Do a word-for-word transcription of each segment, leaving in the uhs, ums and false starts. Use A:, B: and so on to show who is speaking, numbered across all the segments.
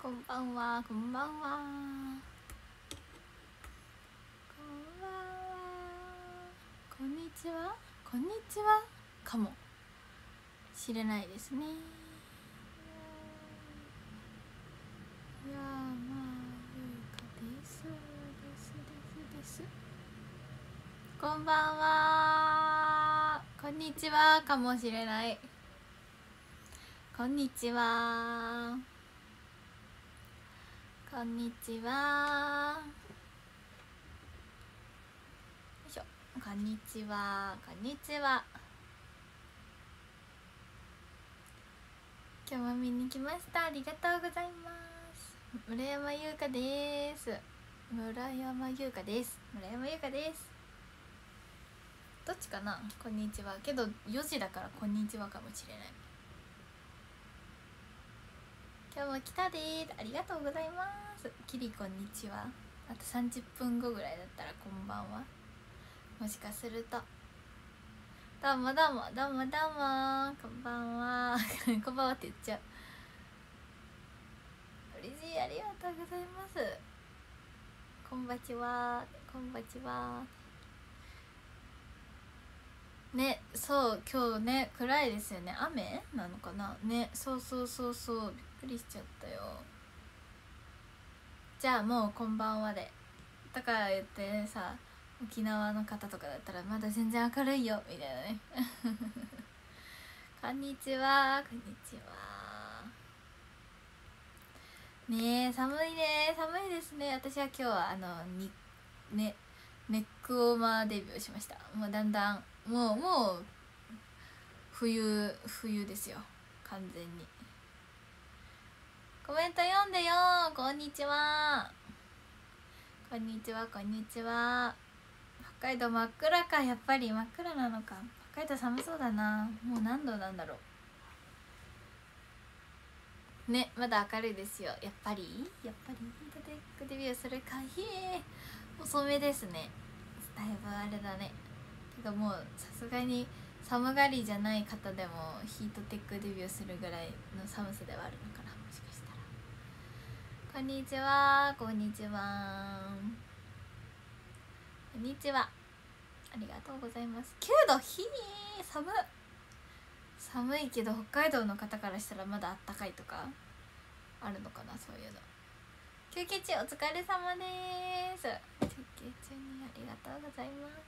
A: こんばんは、こんばんは。こんばんは。こんにちは。こんにちは。かもしれないですね。いやー、まあ、ゆうかです。ですですです。こんばんは。こんにちは。かもしれない。こんにちは。こんにちは。よいしょ。こんにちは。こんにちは。今日も見に来ました。ありがとうございます。村山優香です。村山優香です。村山優香です。どっちかな。こんにちは。けどよじだからこんにちはかもしれない。今日も来たでーす。ありがとうございます。キリこんにちは。あとさんじゅっぷんごぐらいだったらこんばんは。もしかするとどうもどうもどうもどうもこんばんはこんばんはって言っちゃう。嬉しい、ありがとうございます。こんばちは、こんばちは。ね、そう今日ね暗いですよね。雨なのかなね。そうそうそうそう、びっくりしちゃったよ。じゃあもうこんばんはでとか言ってさ、沖縄の方とかだったらまだ全然明るいよみたいなねこんにちは、こんにちは。ねえ、寒いね、寒いですね。私は今日はあのにねネックウォーマーデビューしました。もうだんだんもうもう冬冬ですよ、完全に。コメント読んでよ。こんにちは、こんにちは、こんにちは。北海道真っ暗か。やっぱり真っ暗なのか。北海道寒そうだな。もう何度なんだろうね。まだ明るいですよ。やっぱりやっぱりヒートテックデビューするか。へえ、遅めですね。だいぶあれだね。てかもうさすがに寒がりじゃない方でもヒートテックデビューするぐらいの寒さではあるのかな、もしかしたら。こんにちは、こんにちは、こんにちは。ありがとうございます。きゅうど、ひー、寒い寒いけど北海道の方からしたらまだあったかいとかあるのかな、そういうの。休憩中お疲れ様です。休憩中にありがとうございます。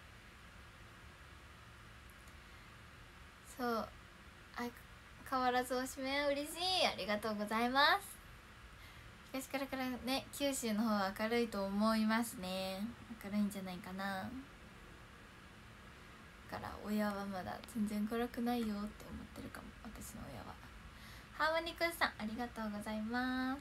A: そう相変わらずおしめは嬉しい。ありがとうございます。東からからね、九州の方は明るいと思いますね。明るいんじゃないかな。だから親はまだ全然暗くないよって思ってるかも、私の親は。ハーモニクスさんありがとうございます。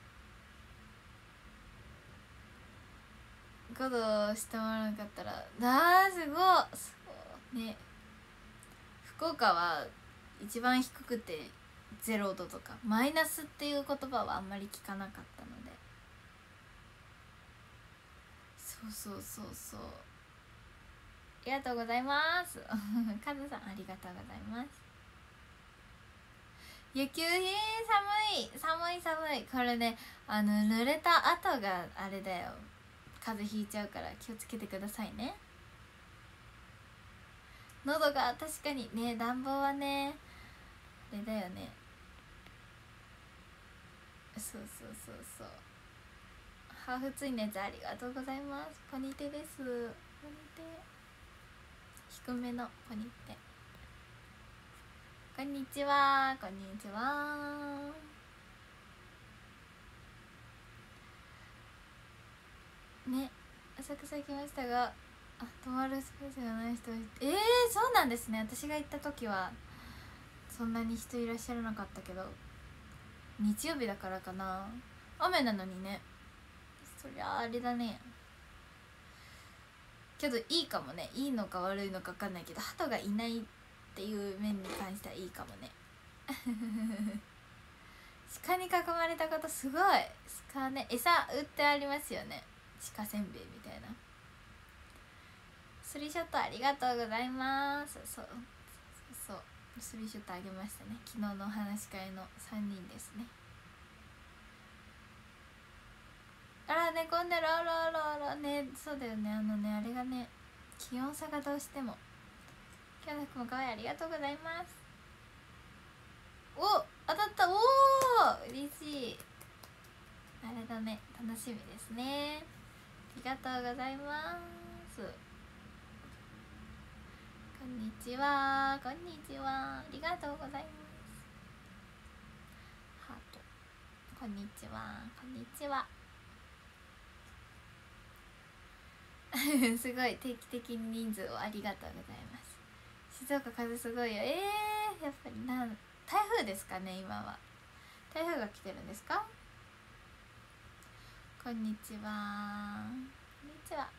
A: ごど下回らなかったらあーすごいそうね。福岡は一番低くてゼロどとかマイナスっていう言葉はあんまり聞かなかったので。そうそうそうそう、ありがとうございますカズさんありがとうございます。雪寒い寒い寒い。これね、あの濡れた後があれだよ、風邪ひいちゃうから気をつけてくださいね。喉が確かにね、暖房はねあれだよね。そうそうそうそう。ハーフツインのやつありがとうございます。ポニテです。ポニテ低めのポニテ。こんにちは、こんにちは。ね、浅草来ましたが、あ、泊まるスペースがない人。えー、そうなんですね。私が行った時はそんなに人いらっしゃらなかったけど、日曜日だからかな。雨なのにね。そりゃあれだね。けどいいかもね。いいのか悪いのか分かんないけど、鳩がいないっていう面に関してはいいかもね鹿に囲まれたことすごい。鹿ね、餌売ってありますよね。鹿せんべいみたいな。スリーショットありがとうございます。そうそうそう、スリーショットあげましたね。昨日のお話し会のさんにんですね。 あら寝込んでる、あらあらあらね。そうだよね、あのねあれがね気温差がどうしても。今日の服も可愛い、ありがとうございます。お当たった、おお嬉しい。あれだね、楽しみですね。ありがとうございます。こんにちは、こんにちは、ありがとうございます。ハート、こんにちは、こんにちは。すごい定期的に人数をありがとうございます。静岡風すごいよ。えー、やっぱりなん台風ですかね。今は台風が来てるんですか。こんにちは、こんにちは。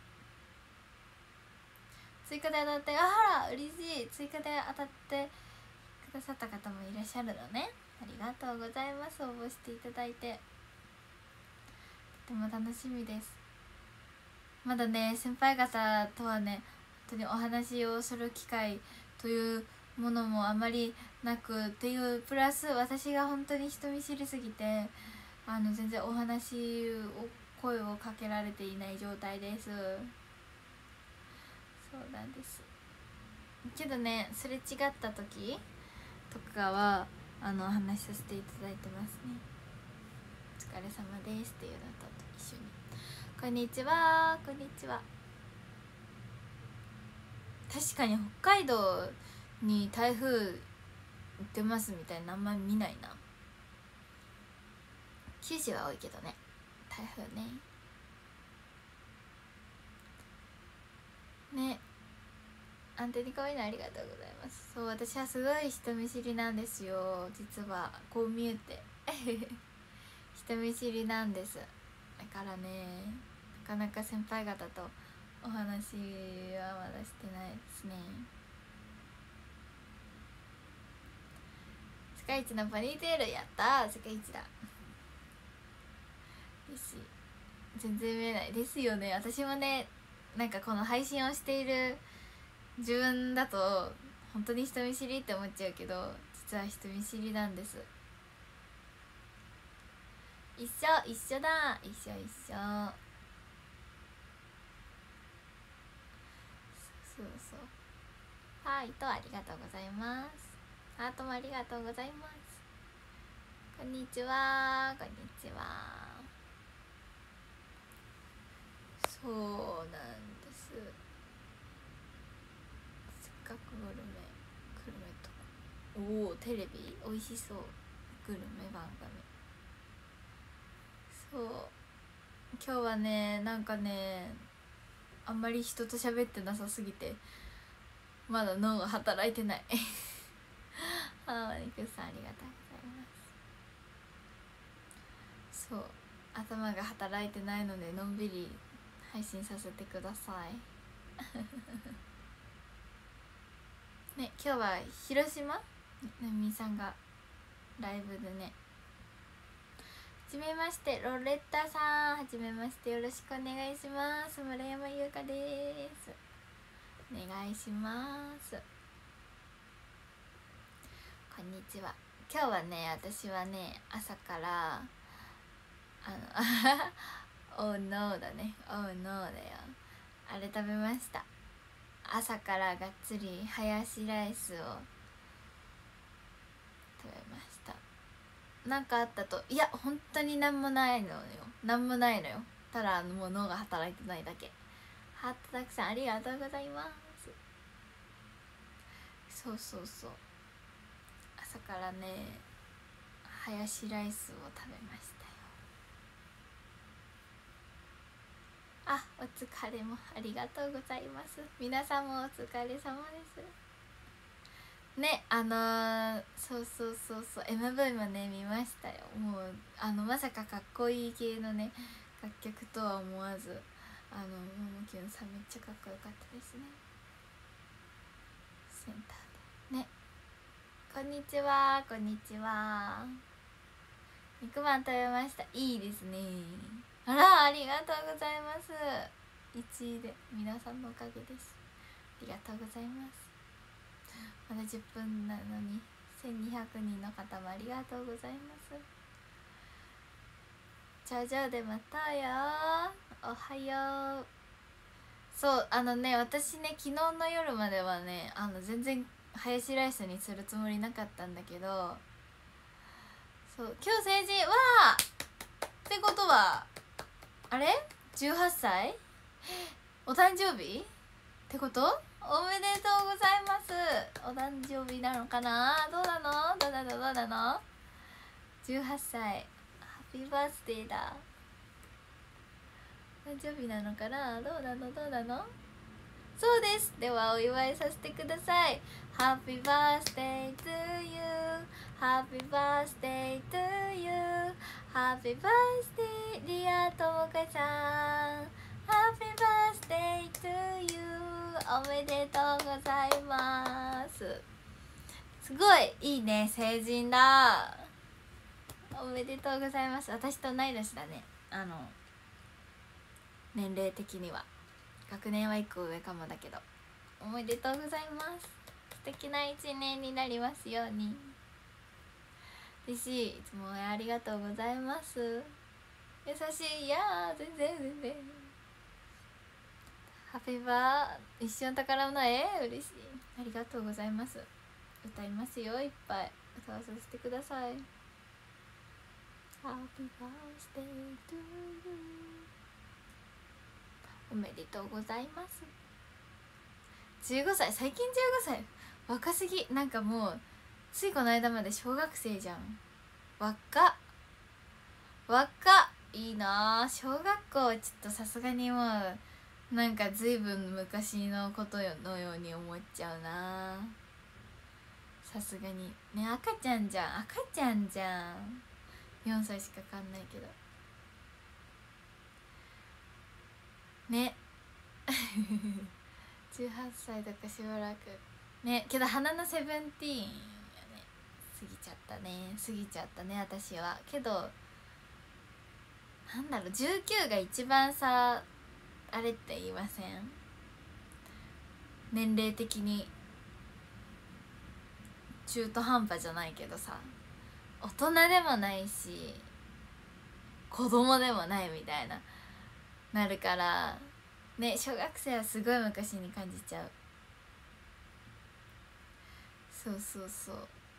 A: 追加で当たって、あら嬉しい。追加で当たってくださった方もいらっしゃるのね。ありがとうございます。応募していただいてとても楽しみです。まだね先輩方とはね本当にお話をする機会というものもあまりなくっていう、プラス私が本当に人見知りすぎてあの全然お話を声をかけられていない状態です。そうなんですけどね、すれ違った時とかはあのお話しさせていただいてますね。お疲れ様ですっていうのと一緒にこんにちは、こんにちは。確かに北海道に台風行ってますみたいなあんまり見ないな。九州は多いけどね台風ね。ね、アンテに可愛いのありがとうございます。そう、私はすごい人見知りなんですよ実は。こう見えて人見知りなんです。だからねなかなか先輩方とお話はまだしてないですね。世界一のポニーテール、やったー、世界一だ。です全然見えないですよね。私もねなんかこの配信をしている自分だと本当に人見知りって思っちゃうけど、実は人見知りなんです。一緒一緒だ、一緒一緒。そうそう。ハートありがとうございます。ハートもありがとうございます。こんにちは、こんにちは。そうなんです。せっかくグルメグルメとか、おおテレビおいしそう、グルメ番組。そう今日はねなんかねあんまり人と喋ってなさすぎてまだ脳が働いてないあーマニクさんありがとうございます。そう頭が働いてないのでのんびり配信させてくださいね、今日は広島なみさんがライブでね。はじめまして、ロレッタさん、はじめまして、よろしくお願いします。村山優香です。お願いします。こんにちは。今日はね私はね朝からあの「Oh no」だね「Oh no」だよ。あれ食べました。朝からがっつりハヤシライスを食べました。なんかあったと、いや本当になんもないのよ、なんもないのよ。ただもう脳が働いてないだけ。ハートたくさんありがとうございます。そうそうそう、朝からねハヤシライスを食べましたよ。あ、お疲れもありがとうございます。皆さんもお疲れ様ですね。あのー、そうそうそうそう エムブイ もね見ましたよ。もうあのまさかかっこいい系のね楽曲とは思わず、あのももきゅんさんめっちゃかっこよかったですね。センターでね。こんにちは、こんにちは。肉まん食べました。いいですね。あら、ありがとうございます。いちいで皆さんのおかげです。ありがとうございます。まだじゅっぷんなのにせんにひゃくにんの方もありがとうございます。 頂上でまたよ。おはよう。そうあのね、私ね昨日の夜まではねあの全然ハヤシライスにするつもりなかったんだけど、そう今日成人わーってことはあれじゅうはっさいお誕生日ってこと？おめでとうございます。お誕生日なのかな、どうなのどうなのどうなの。じゅうはっさいハッピーバースデーだ。誕生日なのかな、どうなのどうなの。そうです。ではお祝いさせてください。 Happy birthday to you Happy birthday to you Happy birthday dear ともかさん Happy birthday to you おめでとうございます。すごいいいね、成人だ。おめでとうございます。私と同い年だね、あの年齢的には。学年はいっこ上かもだけど、おめでとうございます。素敵な一年になりますように。嬉しい、いつもありがとうございます。優しい。いやー全然全然。ハッピーバー一瞬宝の絵嬉しい、ありがとうございます。歌いますよ、いっぱい歌わさせてください。 Happy birthday to you おめでとうございます。じゅうごさい、最近じゅうごさい若すぎ。なんかもうついこの間まで小学生じゃん。若っ若っ、いいな。小学校はちょっとさすがにもうなんかずいぶん昔のことのように思っちゃうな、さすがにね。赤ちゃんじゃん、赤ちゃんじゃん。よんさいしかかんないけどねじゅうはっさいとかしばらくね。けど花のセブンティーンやね、過ぎちゃったね過ぎちゃったね私は。けどなんだろう、じゅうきゅうが一番さあれって言いません？年齢的に中途半端じゃないけどさ、大人でもないし子供でもないみたいななるからね。小学生はすごい昔に感じちゃう。そうそうそう。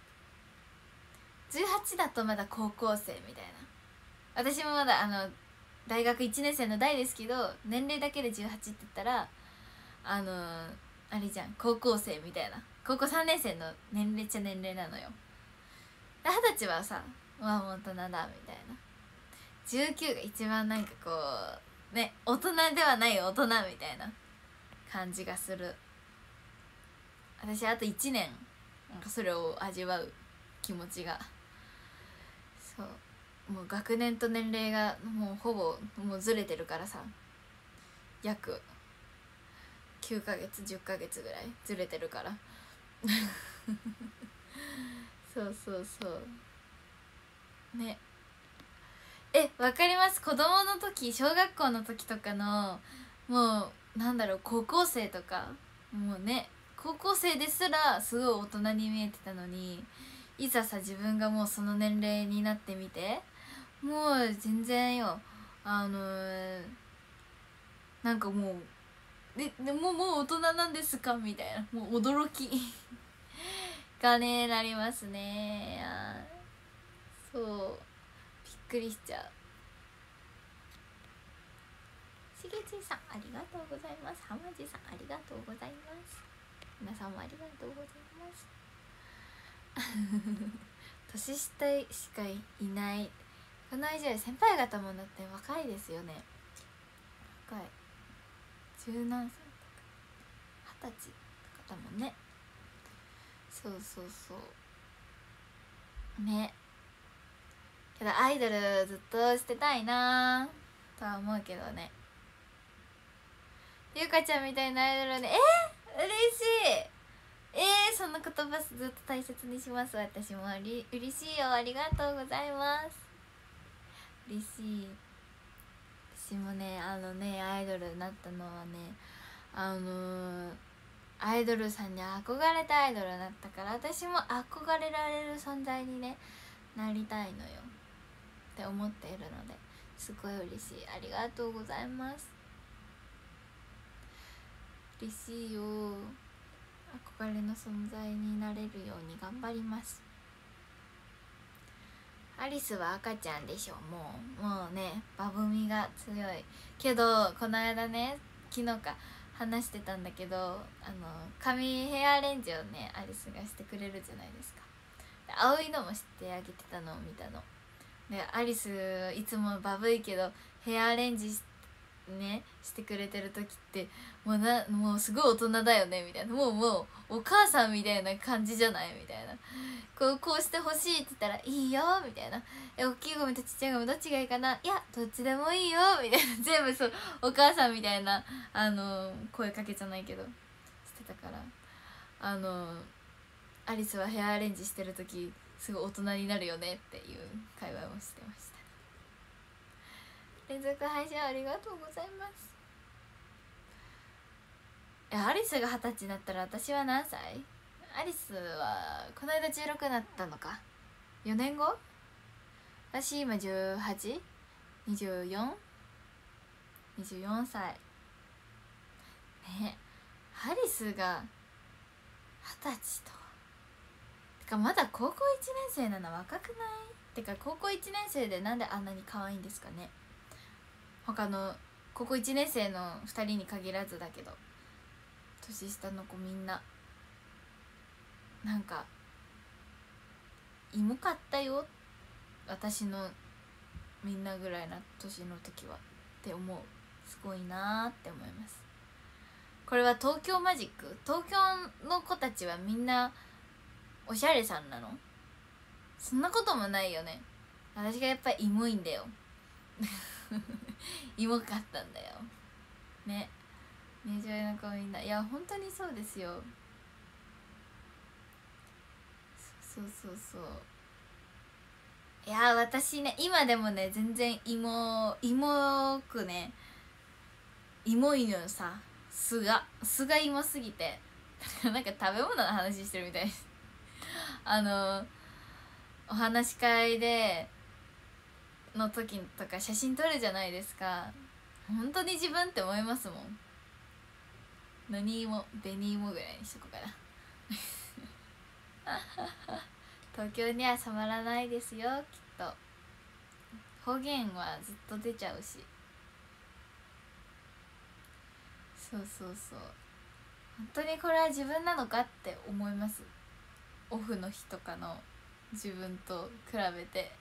A: じゅうはちだとまだ高校生みたいな。私もまだあの大学いちねん生の代ですけど、年齢だけでじゅうはちって言ったらあのあれじゃん、高校生みたいな。高校さんねん生の年齢っちゃ年齢なのよ。二十歳はさまあ大人だみたいな。じゅうきゅうが一番なんかこうね、大人ではない大人みたいな感じがする。私あといちねんなんかそれを味わう気持ちが。そうもう学年と年齢がもうほぼもうずれてるからさ、約きゅうかげつじゅっかげつぐらいずれてるからそうそうそうね。え、わかります。子供の時、小学校の時とかのもうなんだろう、高校生とかもうね、高校生ですらすごい大人に見えてたのに、いざさ自分がもうその年齢になってみて、もう全然よ、あのー、なんかもうででももう大人なんですかみたいな、もう驚きがねなりますね。そうびっくりしちゃう。しげちさんありがとうございます。はまじさんありがとうございます。皆さんもありがとうございます年下しかいない。この以上先輩方もだって若いですよね。若い、十何歳とか二十歳とかだもんね。そうそうそうね。けどアイドルずっとしてたいなとは思うけどね。ゆかちゃんみたいなアイドルね。えー、嬉しい。えー、その言葉ずっと大切にします。私もうり嬉しいよ。ありがとうございます。嬉しい。私もねあのねアイドルになったのはね、あのー、アイドルさんに憧れてアイドルになったから、私も憧れられる存在にねなりたいのよって思っているので、 すごい嬉しい。ありがとうございます。嬉しいよ。憧れの存在になれるように頑張ります。アリスは赤ちゃんでしょ。もうもうね、バブみが強いけど、この間ね、昨日か話してたんだけど、あの髪ヘアアレンジをねアリスがしてくれるじゃないですか。青いのもしてあげてたのを見たので、アリスいつもバブいけどヘアアレンジしねしてくれてる時ってもうなもうすごい大人だよねみたいな、もうもうお母さんみたいな感じじゃないみたいな、こうこうしてほしいって言ったらいいよみたいな、え大きいゴムとちっちゃいゴムどっちがいいかな、いやどっちでもいいよみたいな、全部そうお母さんみたいなあの声かけじゃないけどしてたから、あのアリスはヘアアレンジしてる時すごい大人になるよねっていう会話をしてました。連続配信ありがとうございます。えアリスが二十歳になったら私は何歳？アリスはこの間じゅうろくになったのか。よねんご？私今 じゅうはち？ にじゅうよん？ にじゅうよんさいね。アリスが二十歳とてかまだ高校いちねん生なの若くない？てか高校いちねん生でなんであんなに可愛いんですかね。他の高校いちねん生のふたりに限らずだけど、年下の子みんななんかイモかったよ、私のみんなぐらいな年の時はって思う。すごいなーって思います。これは東京マジック？東京の子たちはみんなおしゃれさんなの？そんなこともないよね。私がやっぱりイモいんだよイモかったんだよね。入場の子みんな、いや本当にそうですよ。そうそうそう。いや私ね今でもね全然イモイモくね、イモいのよさ。素が素がイモすぎてなんか食べ物の話してるみたいですあのお話し会での時とか写真撮るじゃないですか。本当に自分って思いますもん。何芋紅芋ぐらいにしとこうかな東京には染まらないですよきっと。方言はずっと出ちゃうし。そうそうそう、本当にこれは自分なのかって思います。オフの日とかの自分と比べて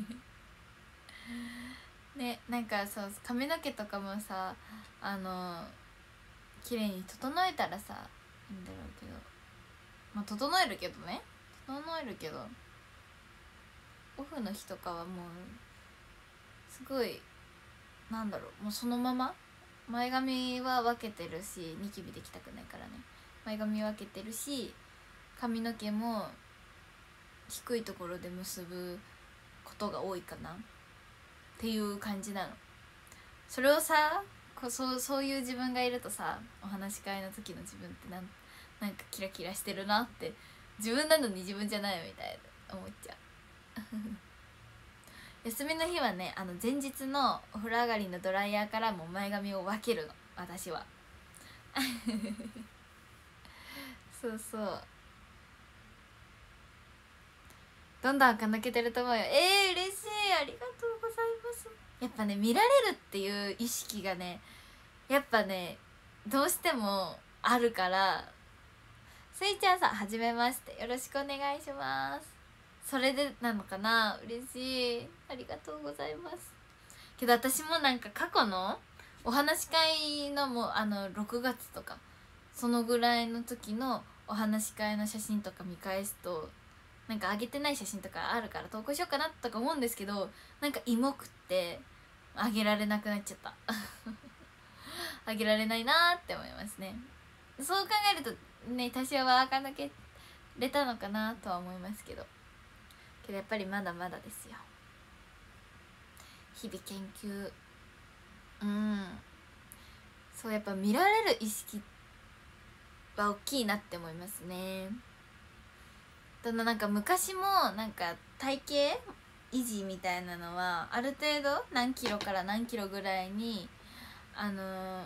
A: ね、なんかそう髪の毛とかもさ、あの綺麗に整えたらさいいんだろうけど、まあ整えるけどね整えるけどオフの日とかはもうすごいなんだろう、もうそのまま前髪は分けてるし、ニキビできたくないからね、前髪分けてるし、髪の毛も低いところで結ぶことが多いかなっていう感じなの。それをさこ そう, そういう自分がいるとさ、お話し会の時の自分ってなんなんかキラキラしてるなって、自分なのに自分じゃないみたいな思っちゃう休みの日はね、あの前日のお風呂上がりのドライヤーからも前髪を分けるの私はそうそう、どんどん垢抜けてると思うよ。えー、嬉しい、ありがとうございます。やっぱね見られるっていう意識がねやっぱねどうしてもあるから。スイちゃんさんはじめまして、よろしくお願いします。それでなのかな、嬉しい、ありがとうございます。けど私もなんか過去のお話し会のもうあのろくがつとかそのぐらいの時のお話し会の写真とか見返すと、なんか上げてない写真とかあるから投稿しようかなとか思うんですけど、なんかイモくって上げられなくなっちゃった上げられないなーって思いますね。そう考えるとね多少は垢抜けれたのかなとは思いますけど、けどやっぱりまだまだですよ。日々研究、うんそうやっぱ見られる意識は大きいなって思いますね。ただなんか昔もなんか体型維持みたいなのはある程度何キロから何キロぐらいにあのー、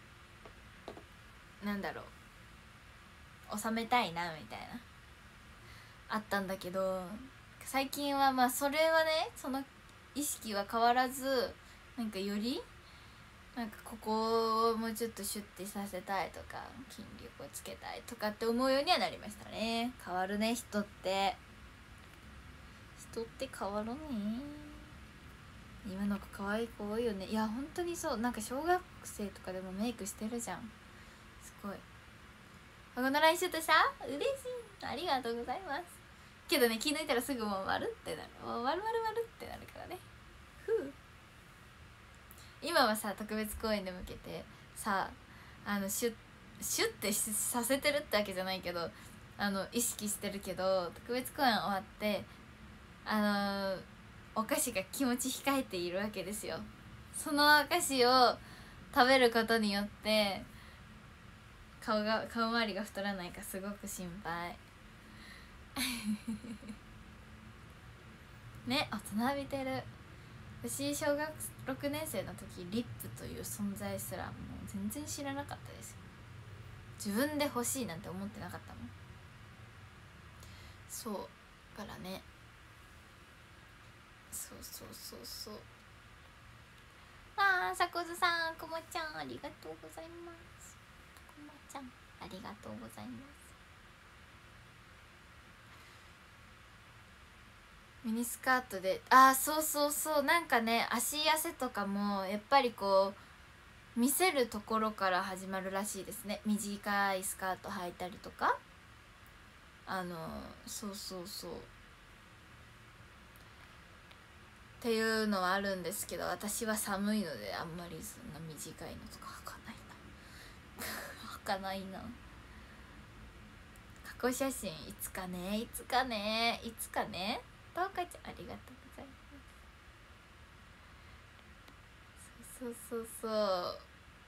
A: なんだろう収めたいなみたいなあったんだけど、最近はまあそれはねその意識は変わらず、なんかよりなんかここをもうちょっとシュッてさせたいとか筋力をつけたいとかって思うようにはなりましたね。変わるね人って、人って変わるね。今の子可愛い子多いよね。いや本当にそう、なんか小学生とかでもメイクしてるじゃん、すごい。この来週とさ嬉しい、ありがとうございます。けどね気抜いたらすぐもう丸ってなる、もう丸丸丸ってなるからね。ふう。今はさ特別公演で向けてさあのシュッシュッてさせてるってわけじゃないけど、あの意識してるけど、特別公演終わってあのー、お菓子が気持ち控えているわけですよ。そのお菓子を食べることによって顔が顔周りが太らないかすごく心配ね、大人びてる。私小学ろくねん生の時リップという存在すらもう全然知らなかったですよ。自分で欲しいなんて思ってなかったもん。そうからね、そうそうそうそう。あー、さこずさん、こまちゃんありがとうございます。こまちゃんありがとうございます。ミニスカートで、あーそうそうそう、なんかね足痩せとかもやっぱりこう見せるところから始まるらしいですね。短いスカート履いたりとか、あのそうそうそうっていうのはあるんですけど、私は寒いのであんまりそんな短いのとか履かないな履かないな。過去写真いつかね、いつかね、いつかね。とうかちゃんありがとうございます。そうそうそうそう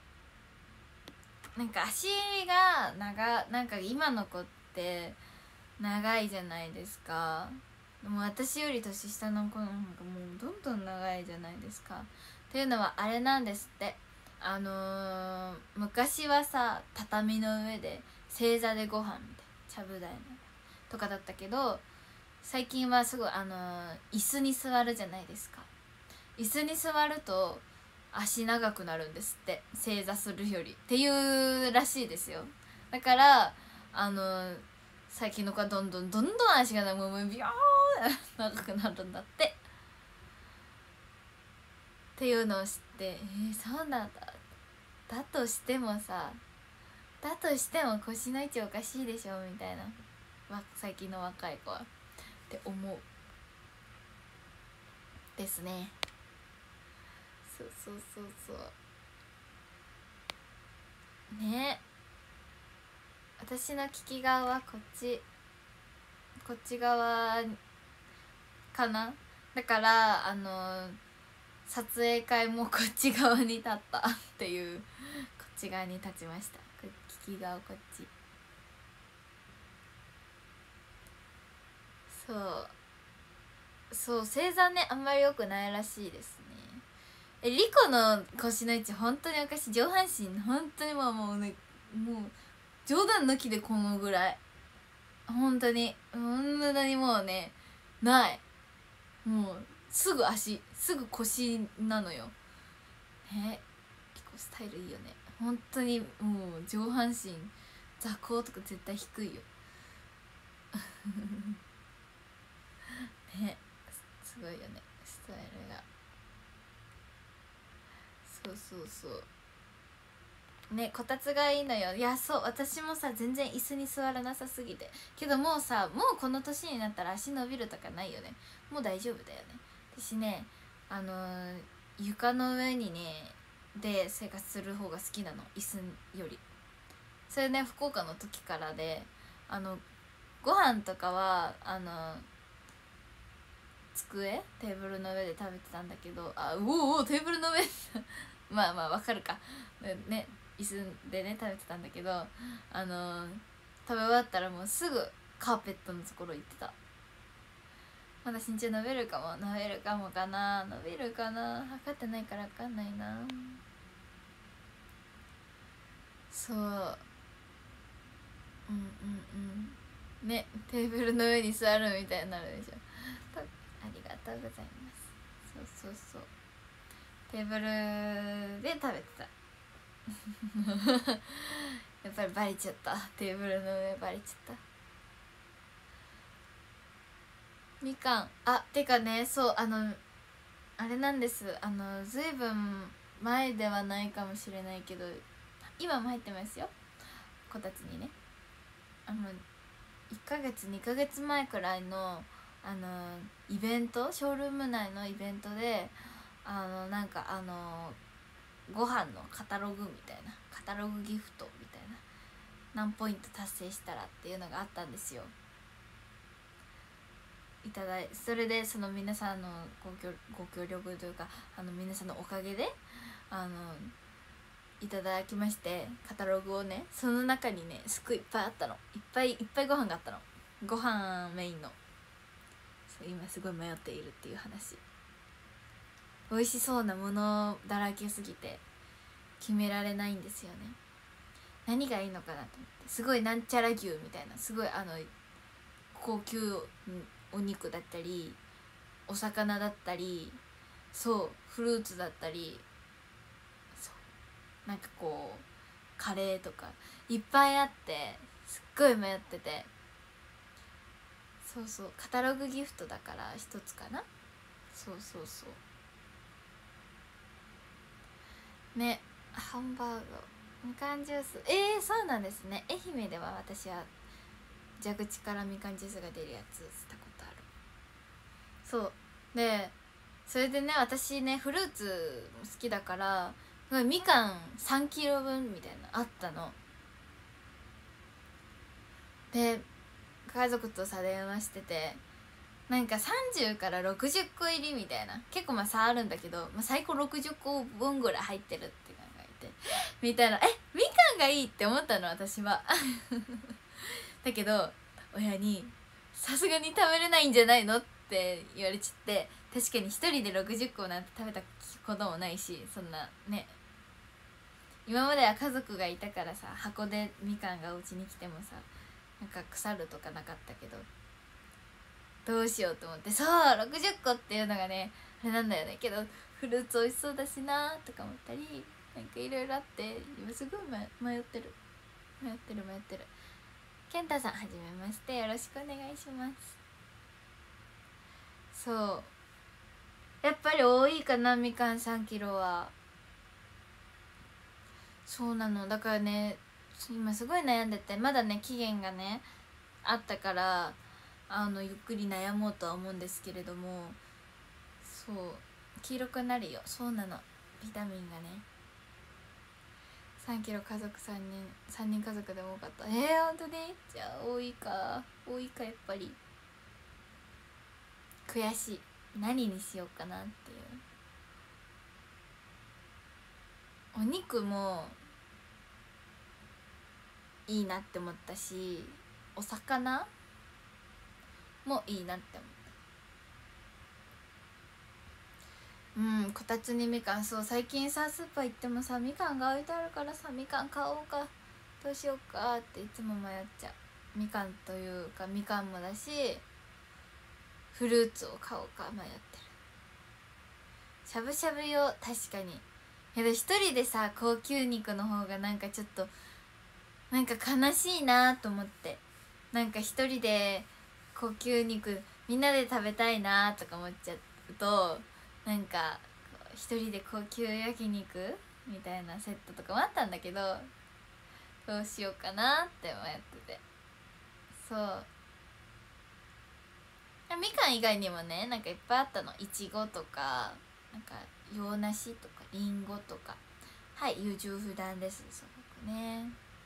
A: 、なんか足が長、なんか今の子って長いじゃないですか。もう私より年下の子の方がもうどんどん長いじゃないですか。っていうのはあれなんですって、あのー、昔はさ畳の上で正座でご飯みたいな、ちゃぶ台のとかだったけど、最近はすごいあのー、椅子に座るじゃないですか。椅子に座ると足長くなるんですって、正座するよりっていうらしいですよ。だからあのー、最近の子はどんどんどんどん足がもうビヨーン長くなるんだって。っていうのを知って、えー、そうなんだ。だとしてもさ、だとしても腰の位置おかしいでしょみたいな、最近の若い子はって思うですね。そうそうそうそうね。私の利き側はこっちこっち側かな。だからあの撮影会もこっち側に立ったっていう、こっち側に立ちました。利き側こっち。そうそう、正座ねあんまり良くないらしいですね。え、リコの腰の位置本当におかしい。上半身本当にもうもうね、もう冗談抜きでこのぐらい、本当に本当にもうねない、もうすぐ足すぐ腰なのよね。リコスタイルいいよね本当に。もう上半身座高とか絶対低いよね、すごいよねスタイルが。そうそうそうね、こたつがいいのよ。いやそう、私もさ全然椅子に座らなさすぎて、けどもうさもうこの年になったら足伸びるとかないよね。もう大丈夫だよね。私ねあのー、床の上にねで生活する方が好きなの、椅子より。それね福岡の時からで、あのご飯とかはあのー机テーブルの上で食べてたんだけど、あうおうおテーブルの上まあまあわかるかね、椅子でね食べてたんだけど、あのー、食べ終わったらもうすぐカーペットのところ行ってた。 まだ身長伸びるかも伸びるかもかな伸びるかな測ってないから分かんないな。そううんうんうんね、テーブルの上に座るみたいになるでしょ。ありがとうございます。そうそうそう、テーブルで食べてたやっぱりバレちゃった、テーブルの上バレちゃった。みかん、あ、てかね、そう、あのあれなんです、あのずいぶん前ではないかもしれないけど今も入ってますよ、こたつにね。あのいっかげつにかげつまえくらいのあのイベント、ショールーム内のイベントであのなんかあのご飯のカタログみたいな、カタログギフトみたいな、何ポイント達成したらっていうのがあったんですよ。いただいそれでその皆さんのご協ご協力というか、あの皆さんのおかげであのいただきまして、カタログをね、その中にねすっごいいっぱいあったの、いっぱいいっぱいご飯があったの、ご飯メインの。そう今すごい迷っているっていう話。美味しそうなものだらけすぎて決められないんですよね。何がいいのかなと思って、すごいなんちゃら牛みたいな、すごいあの高級お肉だったりお魚だったり、そうフルーツだったり、そうなんかこうカレーとかいっぱいあって、すっごい迷ってて、そうそうカタログギフトだから一つかな。そうそうそうね、ハンバーグ、みかんジュース、えー、そうなんですね。愛媛では私は蛇口からみかんジュースが出るやつしたことある。そうで、それでね、私ねフルーツも好きだからみかんさんキロぶんみたいなあったので、家族とさ電話してて、なんかさんじゅうからろくじゅっこ入りみたいな、結構まあ差あるんだけど、まあ、最高ろくじゅっこぶんぐらい入ってるって考えてみたいな、えみかんがいいって思ったの私はだけど親にさすがに食べれないんじゃないのって言われちゃって、確かに一人でろくじゅっこなんて食べたこともないし、そんなね、今までは家族がいたからさ、箱でみかんがお家に来てもさなんか腐るとかなかったけど、どうしようと思って、そうろくじゅっこっていうのがねあれなんだよね。けどフルーツ美味しそうだしなとか思ったり、なんかいろいろあって今すごい迷ってる迷ってる迷ってる。健太さんはじめまして、よろしくお願いします。そうやっぱり多いかな、みかんさんキロは。そうなの、だからね今すごい悩んでて、まだね期限がねあったからあのゆっくり悩もうとは思うんですけれども、そう黄色くなるよ。そうなの、ビタミンがね。さんキロ家族さんにんさんにん家族でも多かった。えー、ほんとにじゃあ多いか多いか、やっぱり悔しい。何にしようかなっていう。お肉もいいなって思ったし、お魚もいいなって思った。うん、こたつにみかん、そう最近さスーパー行ってもさみかんが置いてあるからさ、みかん買おうかどうしようかっていつも迷っちゃう。みかんというかみかんもだしフルーツを買おうか迷ってる。しゃぶしゃぶ用確かに。けど一人でさ高級肉の方がなんかちょっとなんか悲しいなと思って、なんか一人で高級肉みんなで食べたいなとか思っちゃうと、なんか一人で高級焼肉みたいなセットとかもあったんだけど、どうしようかなって迷ってて。そうみかん以外にもねなんかいっぱいあったの。いちごとかなんか洋梨とかりんごとか。はい、優柔不断です、すごくね。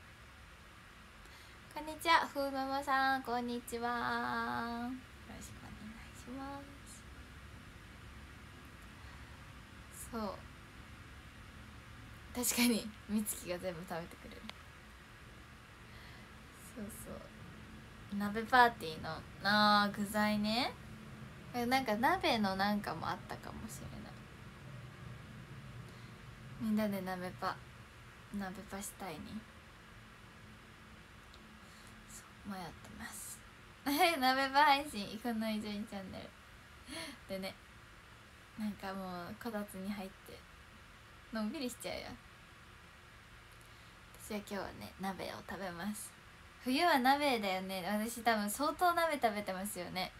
A: こんにちは、ふうママさん、こんにちは。よろしくお願いします。そう確かにみつきが全部食べてくれる。そうそう鍋パーティーのあー具材ね。 なんか鍋のなんかもあったかもしれない。みんなで鍋パ鍋パしたいにそう迷ってます鍋パ配信この以上にチャンネルでね、なんかもうこたつに入ってのんびりしちゃうよ。私は今日はね鍋を食べます。冬は鍋だよね。私多分相当鍋食べてますよね。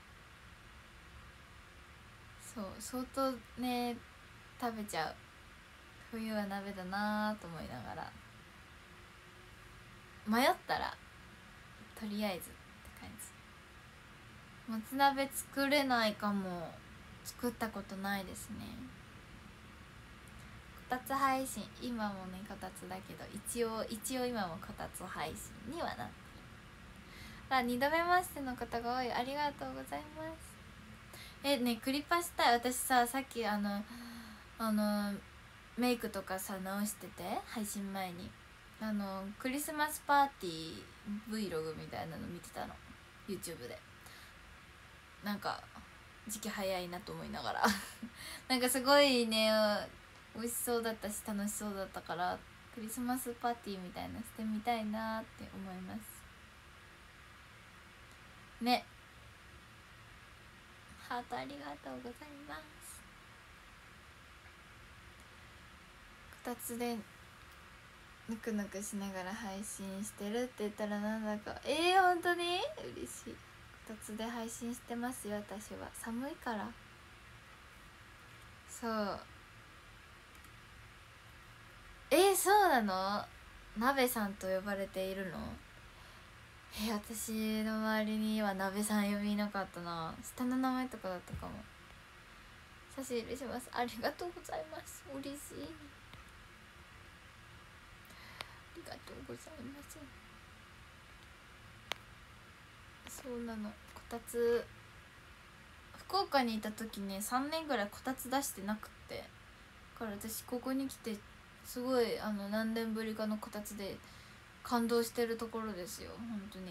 A: そう相当ね食べちゃう。冬は鍋だなと思いながら、迷ったらとりあえずって感じ。もつ鍋作れないかも。作ったことないですね。こたつ配信今もねこたつだけど、一応一応今もこたつ配信にはなってる。あ、にどめましての方が多い。ありがとうございます。えねクリパしたい。私ささっきあのあのメイクとかさ直してて、配信前にあのクリスマスパーティー Vlog みたいなの見てたの YouTube で。なんか時期早いなと思いながらなんかすごいね美味しそうだったし楽しそうだったから、クリスマスパーティーみたいなしてみたいなって思いますね。ハートありがとうございます。こたつでぬくぬくしながら配信してるって言ったらなんだかえー、本当に嬉しい。こたつで配信してますよ。私は寒いから。そうえー、そうなの。鍋さんと呼ばれているの。えー、私の周りには鍋さん呼びいなかったな。下の名前とかだったかも。差し入れします。ありがとうございます。嬉しい。ありがとうございます。そうなの。こたつ福岡にいた時ねさんねんぐらいこたつ出してなくって、だから私ここに来てすごいあの何年ぶりかのこたつで感動してるところですよ本当に。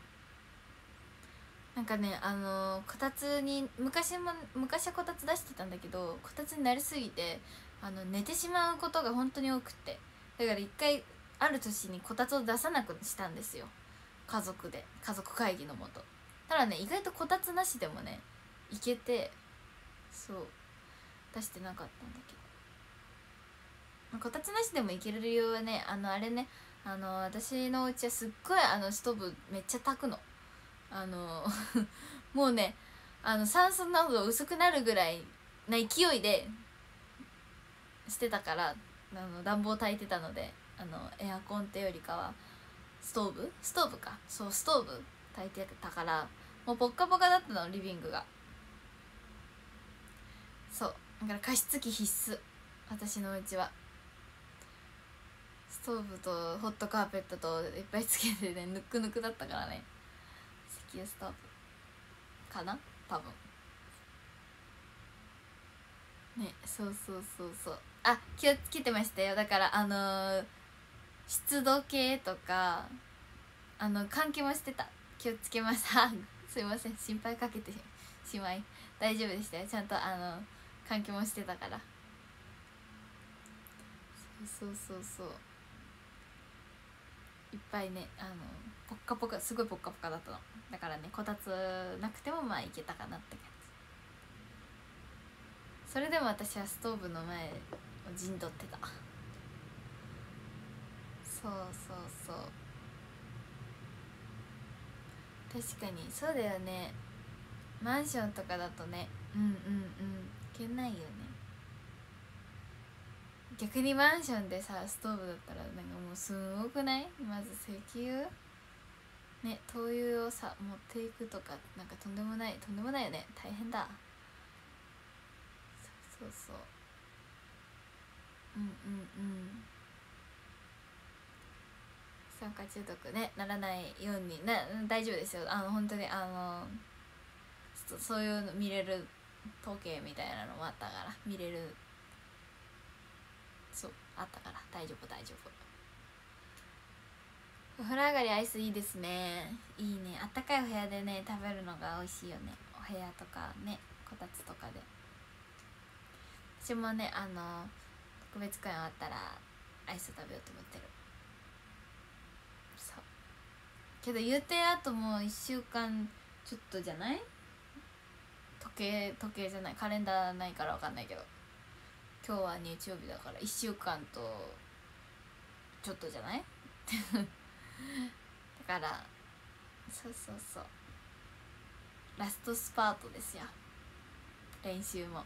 A: なんかねあのこたつに昔も昔はこたつ出してたんだけど、こたつになりすぎてあの寝てしまうことが本当に多くって、だから一回ある年にこたつを出さなくしたんですよ、家族で家族会議のもと。ただね意外とこたつなしでもねいけて、そう出してなかったんだけど、こたつなしでもいける理由はねあのあれねあの私のお家はすっごいあのストーブめっちゃ炊くの。あのもうねあの酸素濃度薄くなるぐらいな勢いでしてたから、あの暖房炊いてたので、あのエアコンってよりかはストーブストーブかそうストーブ炊いてたから、もうポッカポカだったのリビングが。そうだから加湿器必須。私のうちはストーブとホットカーペットといっぱいつけてねぬくぬくだったからね。石油ストーブかな多分ね。そうそうそうそう。あ気をつけてましたよ。だからあのー、湿度計とかあの換気もしてた。気をつけましたすいません心配かけてしまい。大丈夫でしたよ。ちゃんとあの換気もしてたから。そうそうそうそういっぱいねあのポッカポカすごいポッカポカだったの。だからねこたつなくてもまあいけたかなって感じ。それでも私はストーブの前を陣取ってた。そうそうそう確かにそうだよね。マンションとかだとねうんうんうんいけないよね。逆にマンションでさストーブだったらなんかもうすごくない。まず石油ね灯油をさ持っていくとかなんかとんでもないとんでもないよね。大変だ。そうそうそううんうんうん酸化中毒ねならないようにな大丈夫ですよ。あの本当にあのそそういうの見れる統計みたいなのもあったから見れる。そうあったから大丈夫大丈夫。お風呂上がりアイスいいですね。いいねあったかいお部屋でね食べるのが美味しいよね。おお部屋とかね、こたつとかで。私もね、あの特別公演終わったらアイス食べようと思ってる。そうけど言うてあともういっしゅうかんちょっとじゃない？時計時計じゃない、カレンダーないから分かんないけど、今日は日曜日だからいっしゅうかんとちょっとじゃないだからそうそうそう、ラストスパートですよ、練習も。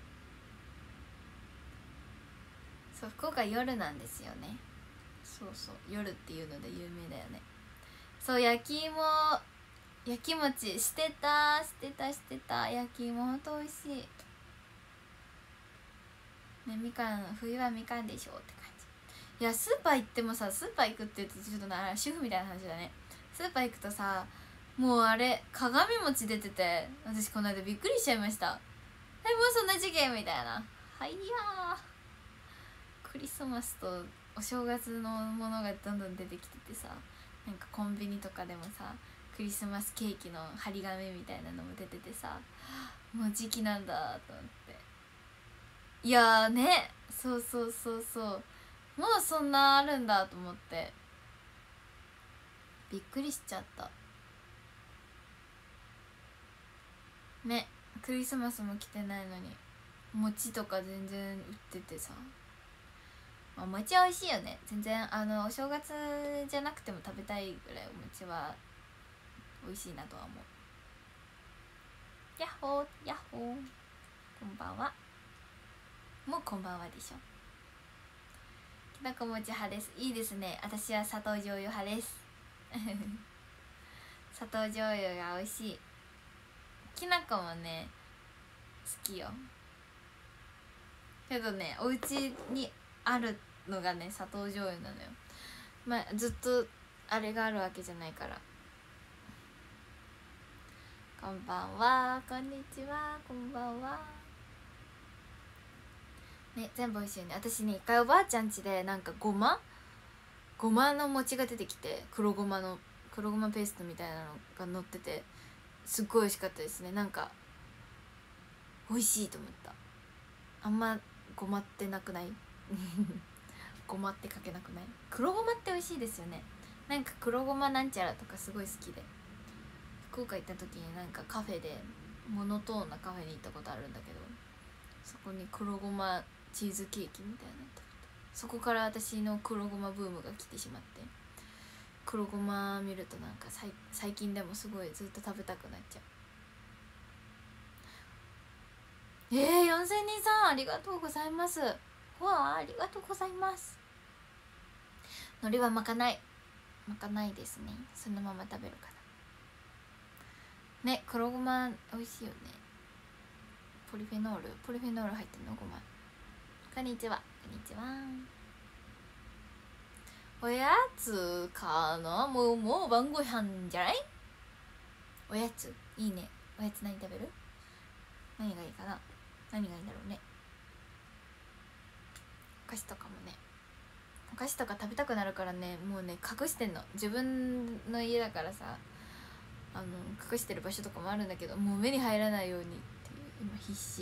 A: そう、福岡夜なんですよね。そうそう、夜っていうので有名だよね。そう、焼き芋、焼き餅してたしてたしてた焼き芋ほんと美味しいね。みかん、冬はみかんでしょって感じ。いや、スーパー行ってもさ、スーパー行くって言うとちょっとな主婦みたいな話だね。スーパー行くとさ、もうあれ鏡餅出てて、私この間びっくりしちゃいました。え、もうそんな事件みたいな。はいやー、クリスマスとお正月のものがどんどん出てきててさ、なんかコンビニとかでもさ、クリスマスケーキの張り紙みたいなのも出ててさ、もう時期なんだと思って。いやーね、そうそうそうそう、もうそんなあるんだと思ってびっくりしちゃったね。クリスマスも来てないのに餅とか全然売っててさ、まあ、餅は美味しいよね。全然あのお正月じゃなくても食べたいぐらいお餅は美味しいなとは思う。やっほーやっほー、こんばんは。もうこんばんはでしょ。きなこ餅派です。いいですね。私は砂糖醤油派です砂糖醤油が美味しい。きなこもね好きよ。けどね、お家にあるのがね砂糖醤油なのよ。まあずっとあれがあるわけじゃないから。こんばんは、こんにちは、こんばんはね。全部美味しいよね。私ね、一回おばあちゃん家でなんかごまごまの餅が出てきて、黒ごまの黒ごまペーストみたいなのが乗ってて、すっごい美味しかったですね。なんか美味しいと思った。あんまごまってなくないごまってかけなくない？黒ごまって美味しいですよね。なんか黒ごまなんちゃらとかすごい好きで、福岡行った時になんかカフェでモノトーンなカフェに行ったことあるんだけど、そこに黒ごまチーズケーキみたいなの食べて、そこから私の黒ごまブームが来てしまって、黒ごま見るとなんか最近でもすごいずっと食べたくなっちゃう。えー、よんせんにんさんありがとうございます。わあ、ありがとうございます。海苔は巻かない巻かないですね。そのまま食べるからね。黒ごま美味しいよね。ポリフェノールポリフェノール入ってるのごま。こんにちは、こんにちは。おやつかな。もうもう晩ご飯じゃない？おやついいね。おやつ何食べる？何がいいかな。何がいいんだろうね。お菓子とかもね、お菓子とか食べたくなるからね、もうね隠してんの。自分の家だからさ、あの隠してる場所とかもあるんだけど、もう目に入らないようにっていう今必死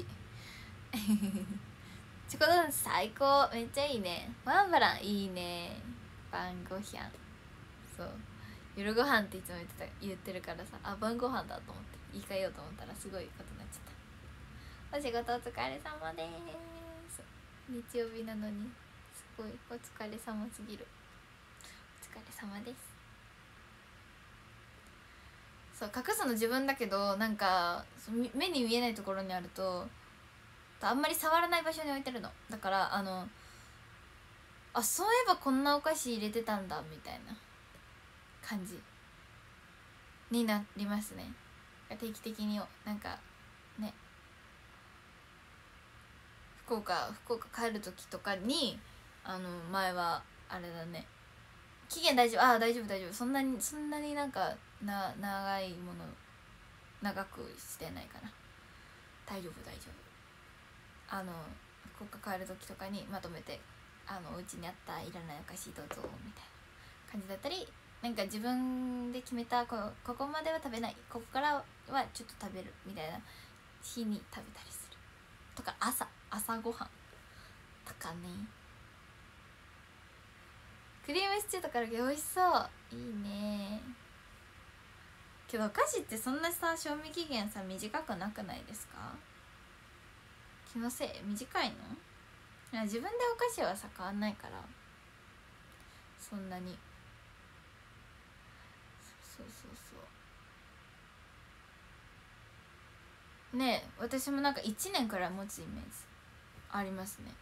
A: チョコドーナツ最高、めっちゃいいね。ワンバランいいね。晩ご飯、そう夜ご飯っていつも言ってた言ってるからさ、あ晩ご飯だと思って言い換えようと思ったらすごいことになっちゃった。お仕事お疲れ様です。日曜日なのにすごいお疲れ様すぎる。お疲れ様です。そう隠すの自分だけど、なんか目に見えないところにあるとあんまり触らない場所に置いてるの。だからあのあそういえばこんなお菓子入れてたんだみたいな感じになりますね。定期的になんかね、福岡福岡帰る時とかに、あの前はあれだね、期限大丈夫、ああ大丈夫大丈夫、そんなにそんなになんかな長いもの長くしてないかな、大丈夫大丈夫。あの福岡帰る時とかにまとめて、あのお家にあったいらないお菓子どうぞみたいな感じだったり、なんか自分で決めた こ, ここまでは食べない、ここからはちょっと食べるみたいな日に食べたりするとか、朝朝ごはんとかね。クリームシチューとかあるけど美味しそう。いいね。けどお菓子ってそんなさ賞味期限さ短くなくないですか？気のせい？短いの？いや自分でお菓子はさ買わないからそんなに。そうそうそうね。え私もなんかいちねんくらい持つイメージありますね。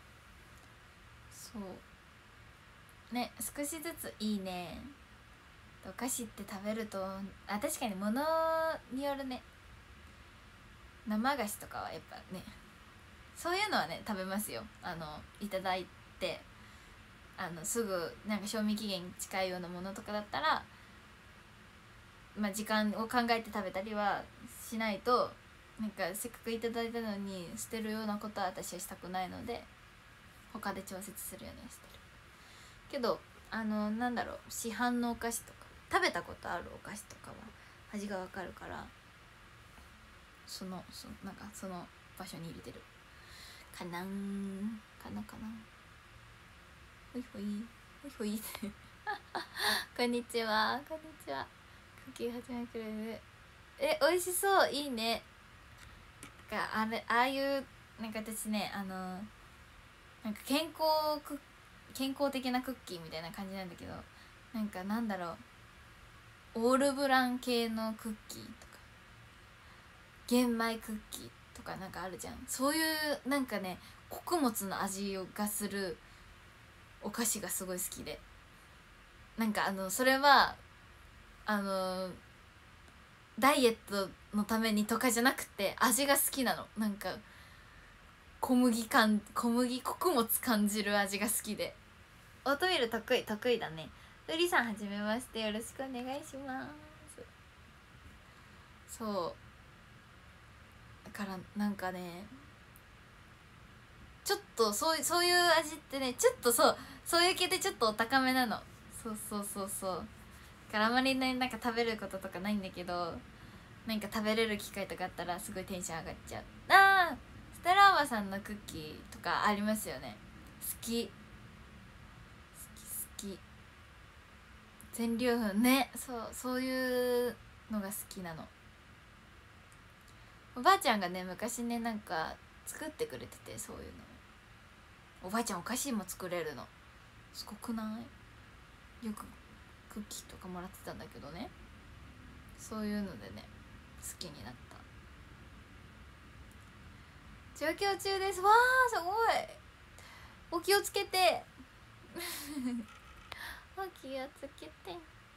A: そうね、少しずついいね。お菓子って食べるとあ確かに物によるね。生菓子とかはやっぱねそういうのはね食べますよ。あのいただいてあのすぐなんか賞味期限近いようなものとかだったら、まあ、時間を考えて食べたりはしないと、なんかせっかくいただいたのに捨てるようなことは私はしたくないので他で調節するようにしてるけど、あのなんだろう市販のお菓子とか食べたことあるお菓子とかは味がわかるから、そのそなんかその場所に入れてるかなーんかなかな。ほいほいほいほいこんにちはこんにちは。クッキー始めてくれる。え美味しそう。いいね。があれああいうなんか私ねあのなんか健康ク健康的なクッキーみたいな感じなんだけど、なんかなんだろうオールブラン系のクッキーとか玄米クッキーとかなんかあるじゃん。そういうなんかね穀物の味がするお菓子がすごい好きで、なんかあのそれはあのダイエットのためにとかじゃなくて味が好きなの。なんか小麦感小麦穀物感じる味が好きで。オートミール得意得意だね。ルリさんはじめまして、よろしくお願いします。そうだからなんかねちょっとそうそういう味ってねちょっとそうそういう系でちょっとお高めなの。そうそうそうそうだからあまりねなんか食べることとかないんだけど、なんか食べれる機会とかあったらすごいテンション上がっちゃう。あーステラおばさんのクッキーとかありますよね。好き好き好き全粒粉ね。そうそういうのが好きなの。おばあちゃんがね昔ねなんか作ってくれてて、そういうのおばあちゃんお菓子も作れるの。すごくない？よくクッキーとかもらってたんだけどね、そういうのでね好きになった。上京中です。わーすごい。お気をつけてお気をつけて。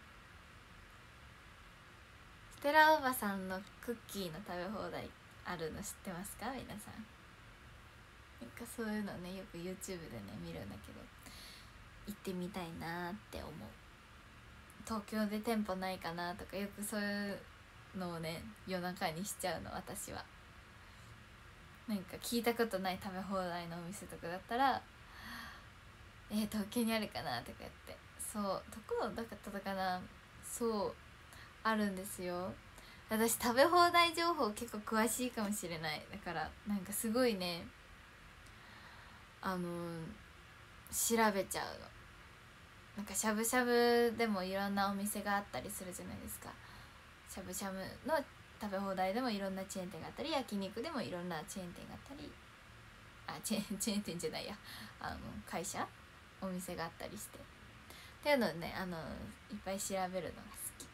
A: ステラおばさんのクッキーの食べ放題あるの知ってますか皆さん。なんかそういうのねよく YouTube でね見るんだけど行ってみたいなって思う。東京で店舗ないかなとかよくそういうのをね夜中にしちゃうの私は。なんか聞いたことない食べ放題のお店とかだったらえー、東京にあるかなとか言って、そうどこだったかな、そうあるんですよ。私食べ放題情報結構詳しいかもしれない。だからなんかすごいねあの調べちゃうの。なんかしゃぶしゃぶでもいろんなお店があったりするじゃないですか。しゃぶしゃぶの食べ放題でもいろんなチェーン店があったり、焼肉でもいろんなチェーン店があったり、あチェーンチェーン店じゃないやあの会社お店があったりしてっていうのをねあのいっぱい調べるのが好き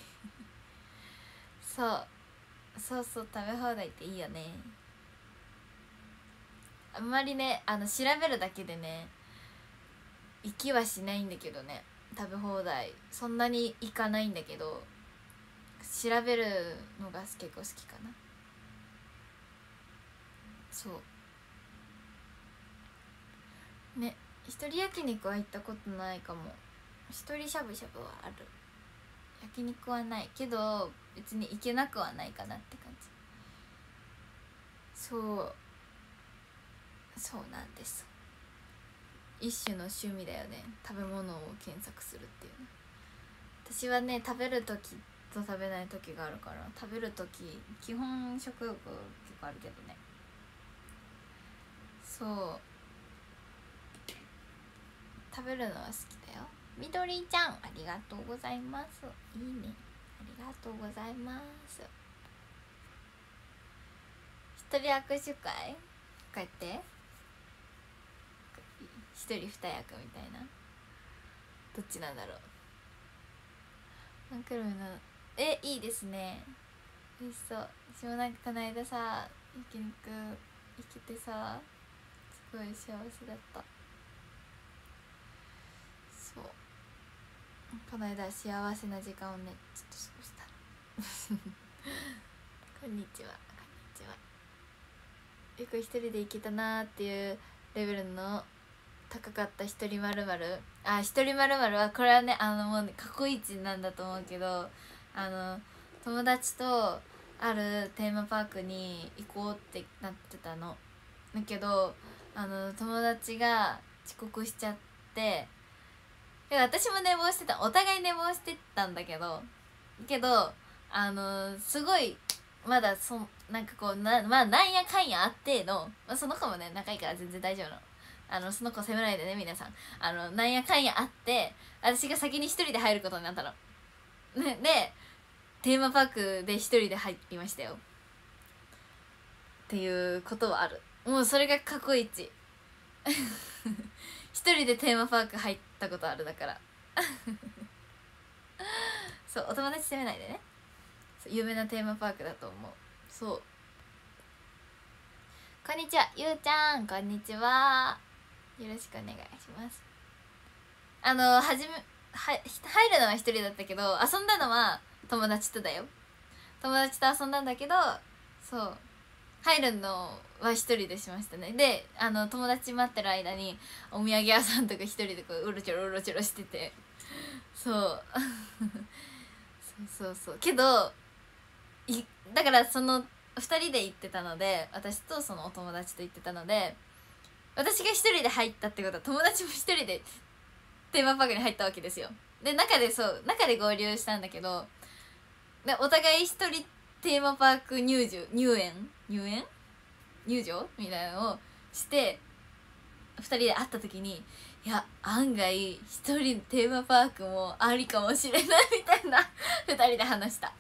A: そうそうそう食べ放題っていいよね。あんまりねあの調べるだけでね行きはしないんだけどね、食べ放題そんなに行かないんだけど調べるのが結構好きかな。そうね。一人焼肉は行ったことないかも。一人しゃぶしゃぶはある。焼肉はないけど別に行けなくはないかなって感じ。そうそうなんです。一種の趣味だよね、食べ物を検索するっていうの。私はね食べる時と食べない時があるから、食べる時基本食欲結構あるけどね。そう食べるのは好きだよ。みどりちゃんありがとうございます。いいね、ありがとうございます。一人握手会こうやって一人二役みたいな、どっちなんだろう。ワンクルムのえいいですね、美味しそう。私もなんかこの間さ焼肉行けてさすごい幸せだった。そうこの間幸せな時間をねちょっと過ごしたこんにちはこんにちは。よく一人で行けたなーっていうレベルの高かった一人まるまるあ一人まるまるはこれはねあのもうね過去一なんだと思うけど、あの友達とあるテーマパークに行こうってなってたのだけど、あの友達が遅刻しちゃって、で私も寝坊してた、お互い寝坊してたんだけどけどあのすごいまだそなんかこうなまあなんやかんやあっての、まあ、その子もね仲いいから全然大丈夫なの。あのその子責めないでね皆さん。あのなんやかんやあって私が先に一人で入ることになったの、ね、でテーマパークで一人で入りましたよっていうことはある。もうそれが過去一一人でテーマパーク入ったことあるだからそうお友達責めないでね。そう有名なテーマパークだと思う。そうこんにちはゆうちゃん、こんにちは、よろしくお願いします。あのはじめは入るのは一人だったけど遊んだのは友達とだよ。友達と遊んだんだけどそう入るのは一人でしましたね。であの友達待ってる間にお土産屋さんとか一人でこううろちょろうろちょろしててそうそうそうそうけどいだからそのふたりで行ってたので、私とそのお友達と行ってたので、私が一人で入ったってことは友達も一人でテーマパークに入ったわけですよ。で中でそう中で合流したんだけど、でお互い一人テーマパーク入場入園入園入場みたいなのをしてふたりで会った時に、いや案外一人テーマパークもありかもしれないみたいなふたりで話した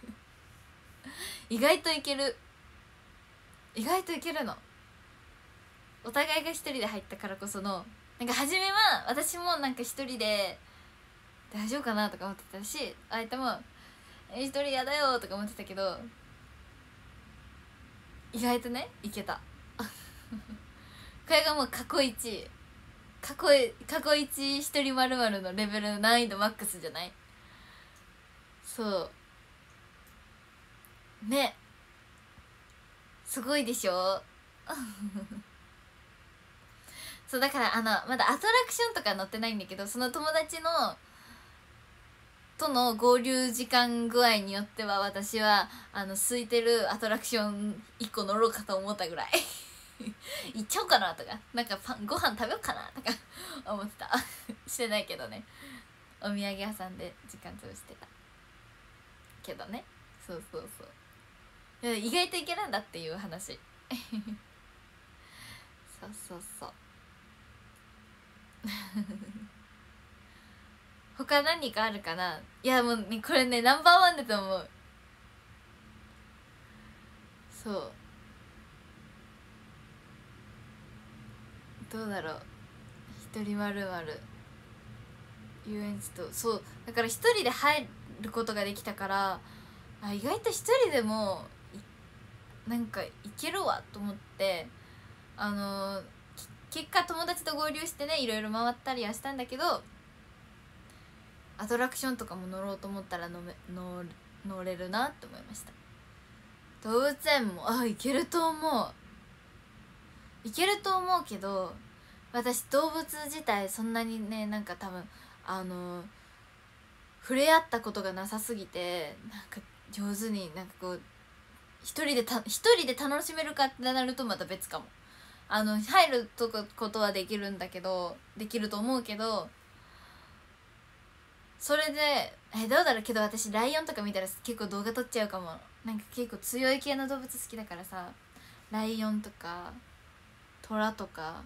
A: 意外といける意外といけるの。お互いが一人で入ったからこそのなんか初めは私もなんか一人で大丈夫かなとか思ってたし、相手も一人やだよとか思ってたけど意外とねいけたこれがもう過去一過去過去一一人まるまるのレベル難易度マックスじゃない？そうねすごいでしょそうだからあのまだアトラクションとか乗ってないんだけど、その友達のとの合流時間具合によっては私はあの空いてるアトラクションいっこ乗ろうかと思ったぐらい行っちゃおうかなとか、なんかパンご飯食べようかなとか思ってたしてないけどね、お土産屋さんで時間潰してたけどね。そうそうそう、いや意外といけるんだっていう話そうそうそう他何かあるかな。いやもうねこれねナンバーワンだと思う。そうどうだろう、一人まるまる遊園地とそうだから一人で入ることができたから、あ意外と一人でもなんかいけるわと思って、あのー、結果友達と合流してねいろいろ回ったりはしたんだけど、アトラクションとかも乗ろうと思ったら乗め乗乗れるなって思いました。動物園もあいけると思ういけると思うけど、私動物自体そんなにねなんか多分あの触れ合ったことがなさすぎて、なんか上手になんかこう一人でた一人で楽しめるかってなるとまた別かも。あの入るとことはできるんだけどできると思うけど、 それでえどうだろうけど、私ライオンとか見たら結構動画撮っちゃうかも。なんか結構強い系の動物好きだからさ、ライオンとかトラとか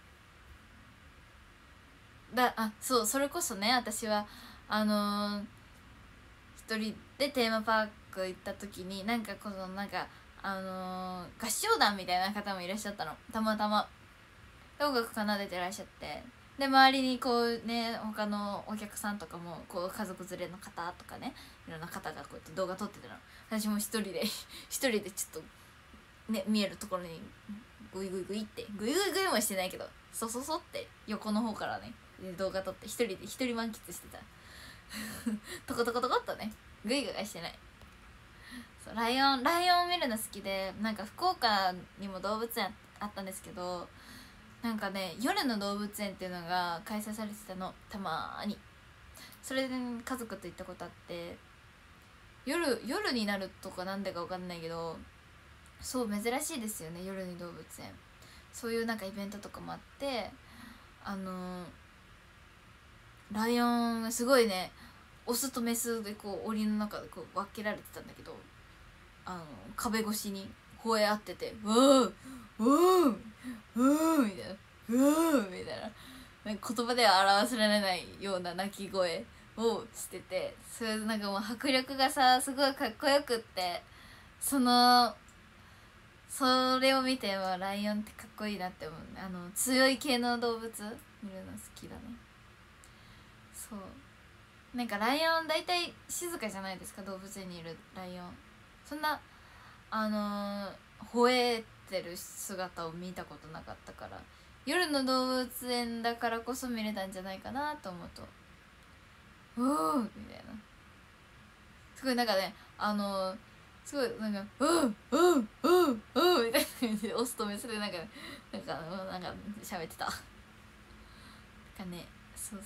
A: だ。あ、そう、それこそね、私はあのー、一人でテーマパーク行った時になんかこのなんかあのー、合唱団みたいな方もいらっしゃったの、たまたま音楽奏でてらっしゃって、で周りにこうね他のお客さんとかもこう家族連れの方とかね、いろんな方がこうやって動画撮ってたの。私も一人で一人でちょっとね見えるところにグイグイグイってグイグイグイもしてないけど、そそそって横の方からね動画撮って一人で一人満喫してたトコトコトコっとね、グイグイしてない。そう、ライオンライオン見るの好きで、なんか福岡にも動物園あったんですけど、なんかね夜の動物園っていうのが開催されてたの、たまーに。それで家族と行ったことあって、夜夜になるとかなんでか分かんないけど、そう珍しいですよね、夜に動物園。そういうなんかイベントとかもあって、あのー、ライオンがすごいね、オスとメスでこう檻の中でこう分けられてたんだけど、あの壁越しに吠え合ってて、うーうーうーみたいな、うーみたいな、なんか言葉では表せられないような鳴き声をしてて、それなんかもう迫力がさすごいかっこよくって、そのそれを見てはライオンってかっこいいなって思う。あの強い系の動物見るの好きだね。そうなんかライオン大体静かじゃないですか、動物園にいるライオン。そんなあのー、吠えてる姿を見たことなかったから、夜の動物園だからこそ見れたんじゃないかなと思うと、うーみたいな、すごいなんかね、あのー、すごいなんかうんうんうんうんみたいな感じでオスとメスでなんかなんかなんか喋ってたかね。そうそう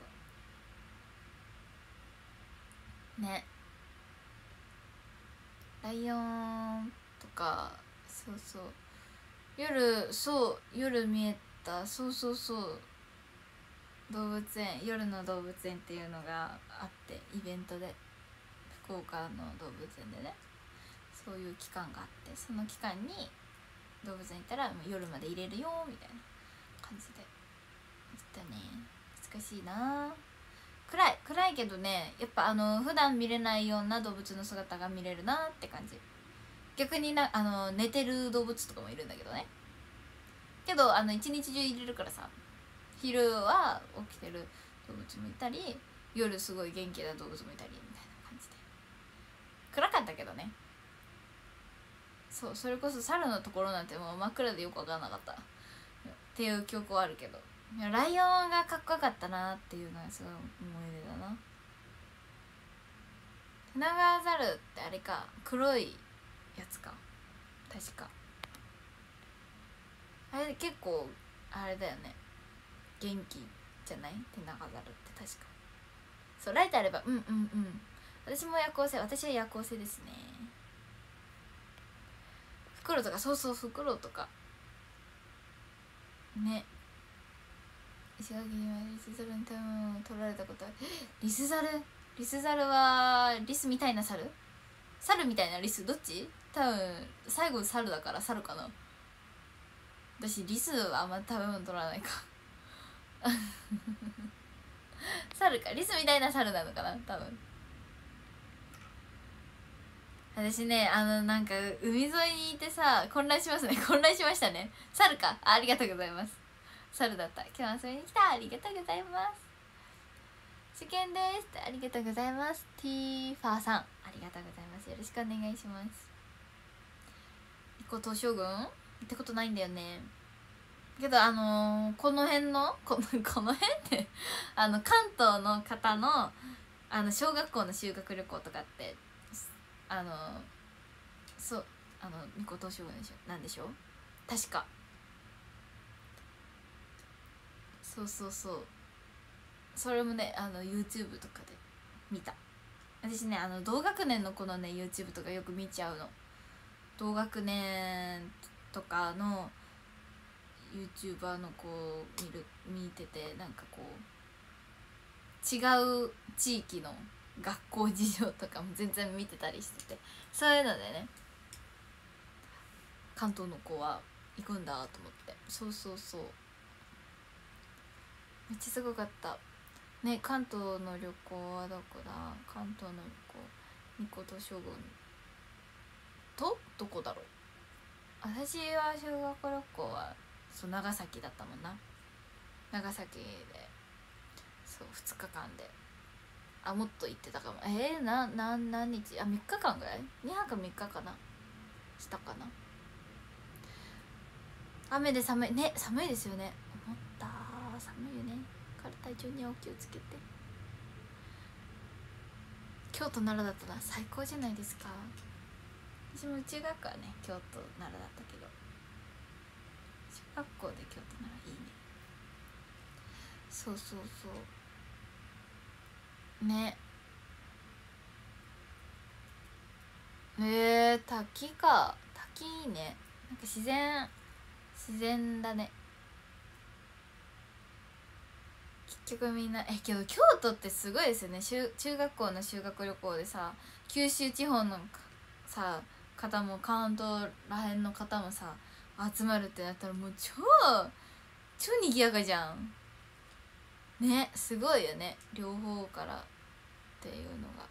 A: そうね、ライオンとか、そうそう夜、そう夜見えた、そうそうそう、動物園、夜の動物園っていうのがあって、イベントで福岡の動物園でね、そういう期間があって、その期間に動物園行ったらもう夜まで入れるよみたいな感じで行ったね。懐かしいな。暗い暗いけどね、やっぱあの普段見れないような動物の姿が見れるなって感じ。逆にな、あの寝てる動物とかもいるんだけどね、けどあの一日中いれるからさ、昼は起きてる動物もいたり、夜すごい元気な動物もいたりみたいな感じで、暗かったけどね。そう、それこそ猿のところなんてもう真っ暗でよく分からなかったっていう記憶はあるけど、いやライオンがかっこよかったなっていうのはすごい思い出だな。テナガザルってあれか、黒いやつか確か。あれ結構あれだよね、元気じゃない、テナガザルって確か。そうライトあれば、うんうんうん、私も夜行性、私は夜行性ですね。フクロウとか、そうそうフクロウとかね。石垣島リスザルに食べ物を取られたことある。リスザルリスザルはリスみたいな猿、猿みたいなリス、どっち？多分最後猿だから猿かな。私リスはあんま食べ物取らないか猿か、リスみたいな猿なのかな多分。私ね、あのなんか海沿いにいてさ、混乱しますね混乱しましたね。猿か、あ、ありがとうございます、猿だった。今日遊びに来た、ありがとうございます。受験ですありがとうございます。ティーファーさんありがとうございます。よろしくお願いします。一個東照宮行ったことないんだよね。けどあのー、この辺のこのこの辺ってあの関東の方のあの小学校の修学旅行とかってあのー、そうあの二個東照宮でしょ、なんでしょう確か。そうそうそう、それもねあの YouTube とかで見た。私ねあの同学年の子のね YouTube とかよく見ちゃうの。同学年とかの YouTuber の子を見る見てて、なんかこ違う地域の学校事情とかも全然見てたりしてて、そういうのでね関東の子は行くんだと思って、そうそうそう、めっちゃすごかったね。関東の旅行はどこだ、関東の旅行ニコと諸郡とどこだろう。私は修学旅行はそう長崎だったもんな。長崎でそうふつかかんで、あもっと行ってたかも。えー、なな何日、あみっかかんぐらい、にはくみっかかなしたかな。雨で寒いね、寒いですよね。思った、寒いよね。から体調にはお気をつけて。京都奈良だったら最高じゃないですか。私も中学校はね京都奈良だったけど、小学校で京都奈良いいね。そうそうそうね。えー、滝か、滝いいね。なんか自然自然だね。結局みんなえけど京都ってすごいですよね。中中学校の修学旅行でさ、九州地方のさ方も関東らへんの方もさ集まるってなったらもう超超にぎやかじゃんね。すごいよね、両方からっていうのが。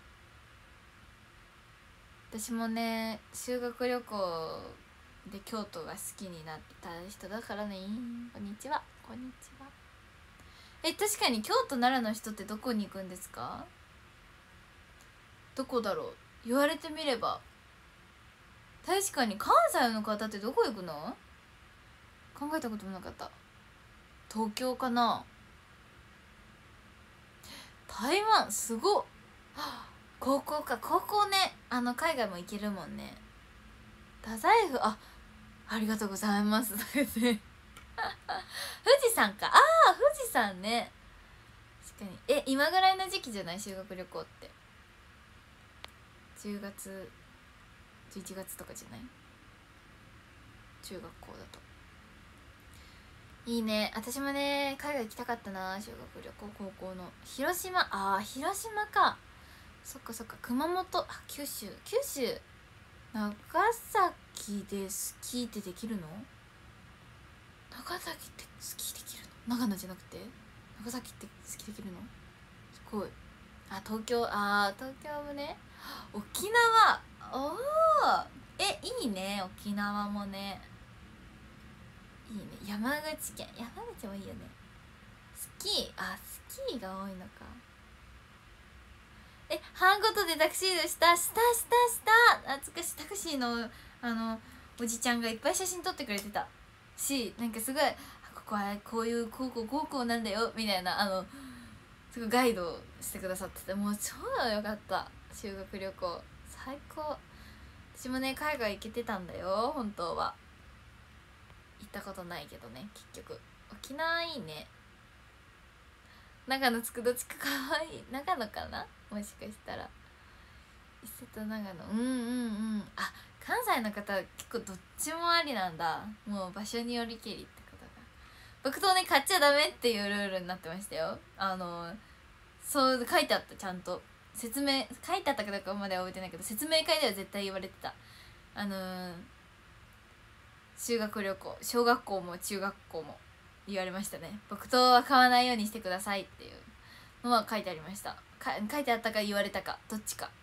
A: 私もね修学旅行で京都が好きになった人だからね。こんにちは、こんにちは。え確かに京都奈良の人ってどこに行くんですか？どこだろう、言われてみれば。確かに関西の方ってどこ行くの？考えたこともなかった。東京かな。台湾すごっ。高校か、高校ね、あの海外も行けるもんね。太宰府、あありがとうございます富士山か、ああ富士山ね。確かにえ今ぐらいの時期じゃない、修学旅行ってじゅうがつじゅういちがつとかじゃない、中学校だと。いいね、私もね海外行きたかったな、修学旅行。高校の広島、ああ広島か、そっかそっか。熊本、あ九州、九州長崎でスキーってできるの？長崎ってスキーできるの？長野じゃなくて長崎ってスキーできるの？すごい。あ東京、あ東京もね。沖縄、おおえいいね、沖縄もねいいね。山口県、山口もいいよね。スキー、あスキーが多いのか。え班ごとでタクシードしたしたしたした懐かしい。タクシーのあのおじちゃんがいっぱい写真撮ってくれてたし、なんかすごいここはこういう高校高校なんだよみたいな、あのすごいガイドしてくださってて、もう超良かった。修学旅行最高。私もね海外行けてたんだよ本当は。行ったことないけどね結局。沖縄いいね。長野つくど地区かわいい。長野かな、もしかしたら。伊勢と長野、うんうんうん。あ関西の方は結構どっちもありなんだ。もう場所によりけりってことが。僕とね買っちゃダメっていうルールになってましたよ。あのそう書いてあった。ちゃんと説明書いてあったかどうかまでは覚えてないけど、説明会では絶対言われてた。あのー、修学旅行、小学校も中学校も言われましたね。僕とは買わないようにしてくださいっていうのは書いてありました。か書いてあったか言われたかどっちか。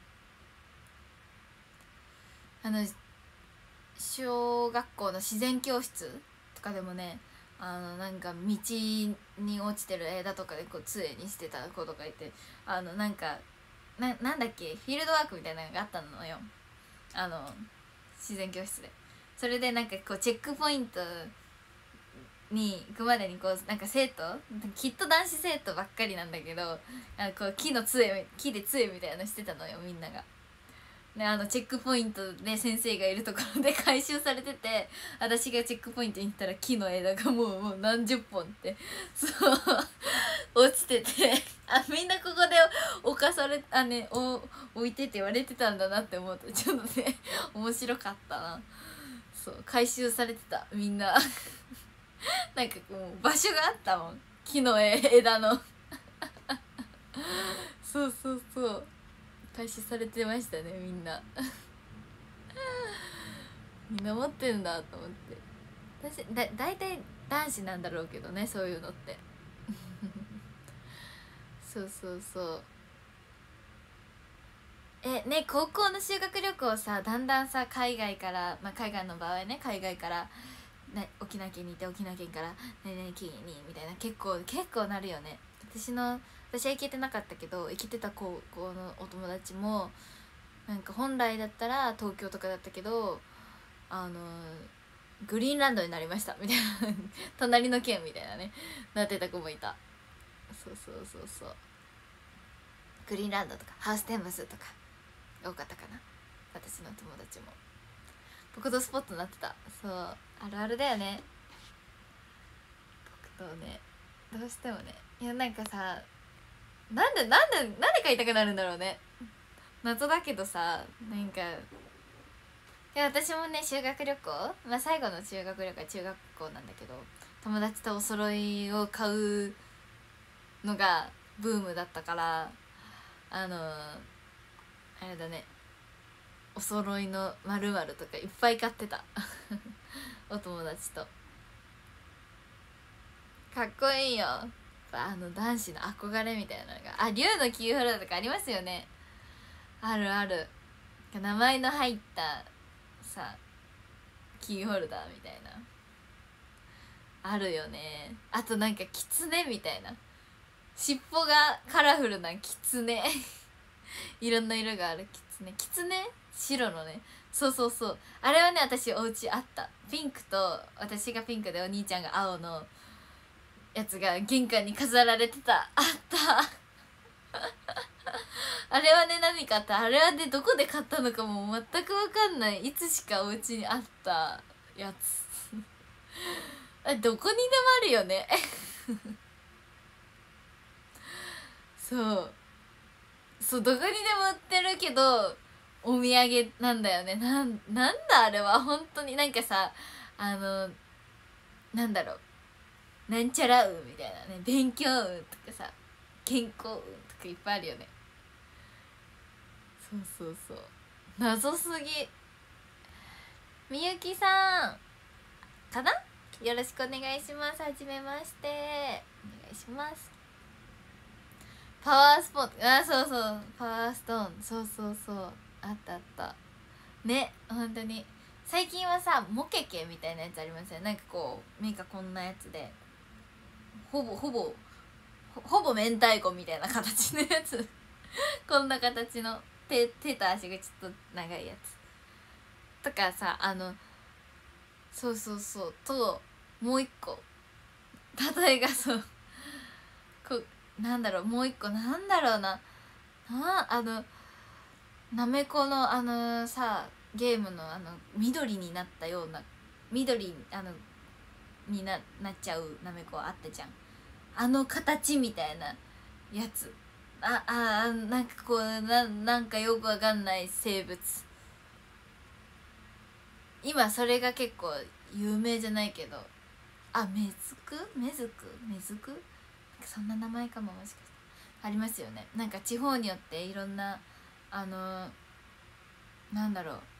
A: あの小学校の自然教室とかでもね、あのなんか道に落ちてる枝とかでこう杖にしてた子とかいて、あのなんかななんだっけフィールドワークみたいなのがあったのよ、あの自然教室で。それでなんかこうチェックポイントに行くまでにこうなんか生徒きっと男子生徒ばっかりなんだけど、あのこう木の杖木で杖みたいなのしてたのよみんなが。であのチェックポイントで先生がいるところで回収されてて、私がチェックポイントに行ったら木の枝がもうもう何十本ってそう落ちてて、あみんなここで置かされあねお置いてって言われてたんだなって思うとちょっとね面白かったな。そう回収されてたみんななんかもう場所があったもん、木の枝のそうそうそう、開始されてましたね、みんなみんな持ってんだと思って。私だ大体男子なんだろうけどね、そういうのってそうそうそう。えね、高校の修学旅行さ、だんだんさ海外から、まあ、海外の場合ね、海外からな沖縄県にいて、沖縄県から何々県にみたいな、結構結構なるよね。私の私は行けてなかったけど、行けてた高校のお友達もなんか本来だったら東京とかだったけど、あのグリーンランドになりましたみたいな隣の県みたいなね、なってた子もいた。そうそうそうそう、グリーンランドとかハウステンボスとか多かったかな、私の友達も。北斗スポットになってた。そう、あるあるだよね、北斗ね。どうしてもね、いやなんかさ、なんでなんでなんで買いたくなるんだろうね、謎だけどさ。なんかいや私もね、修学旅行、まあ最後の修学旅行は中学校なんだけど、友達とお揃いを買うのがブームだったから、あのー、あれだね、お揃いのまるまるとかいっぱい買ってたお友達と。かっこいいよ、あの男子の憧れみたいなのが。あ、竜のキーホルダーとかありますよね。あるある、名前の入ったさキーホルダーみたいなあるよね。あとなんかキツネみたいな、尻尾がカラフルなキツネいろんな色があるキツネ、キツネ白のね、そうそうそう、あれはね私お家あった。ピンクと、私がピンクでお兄ちゃんが青のやつが玄関に飾られてた、あったあれはね、何かあった、あれはねどこで買ったのかも全く分かんない、いつしかお家にあったやつあ、どこにでもあるよねそうそう、どこにでも売ってるけどお土産なんだよね。なん、なんだあれは本当に。なんかさ、あのなんだろう、なんちゃら運みたいなね、勉強運とかさ、健康運とかいっぱいあるよね。そうそうそう、謎すぎ。みゆきさんかな、よろしくお願いします。はじめまして、お願いします。パワースポット、あ、そうそう、パワーストーン、そうそうそう、あったあったね。本当に最近はさ、モケケみたいなやつありますよ。なんかこう目がこんなやつで、ほぼほぼほほぼ明太子みたいな形のやつこんな形の手手と足がちょっと長いやつとかさ、あのそうそうそうと、もう一個例えがそうこなんだろう、もう一個なんだろうな、なあのなめこのあのさ、ゲームのあの緑になったような、緑あのに な, なっちゃうなめこあったじゃん、あの形みたいなやつ。ああ、なんかこう な, なんかよくわかんない生物、今それが結構有名じゃないけど、あ、メズクメズクメズクそんな名前かも、もしかしてありますよね。なんか地方によっていろんなあのなんだろう、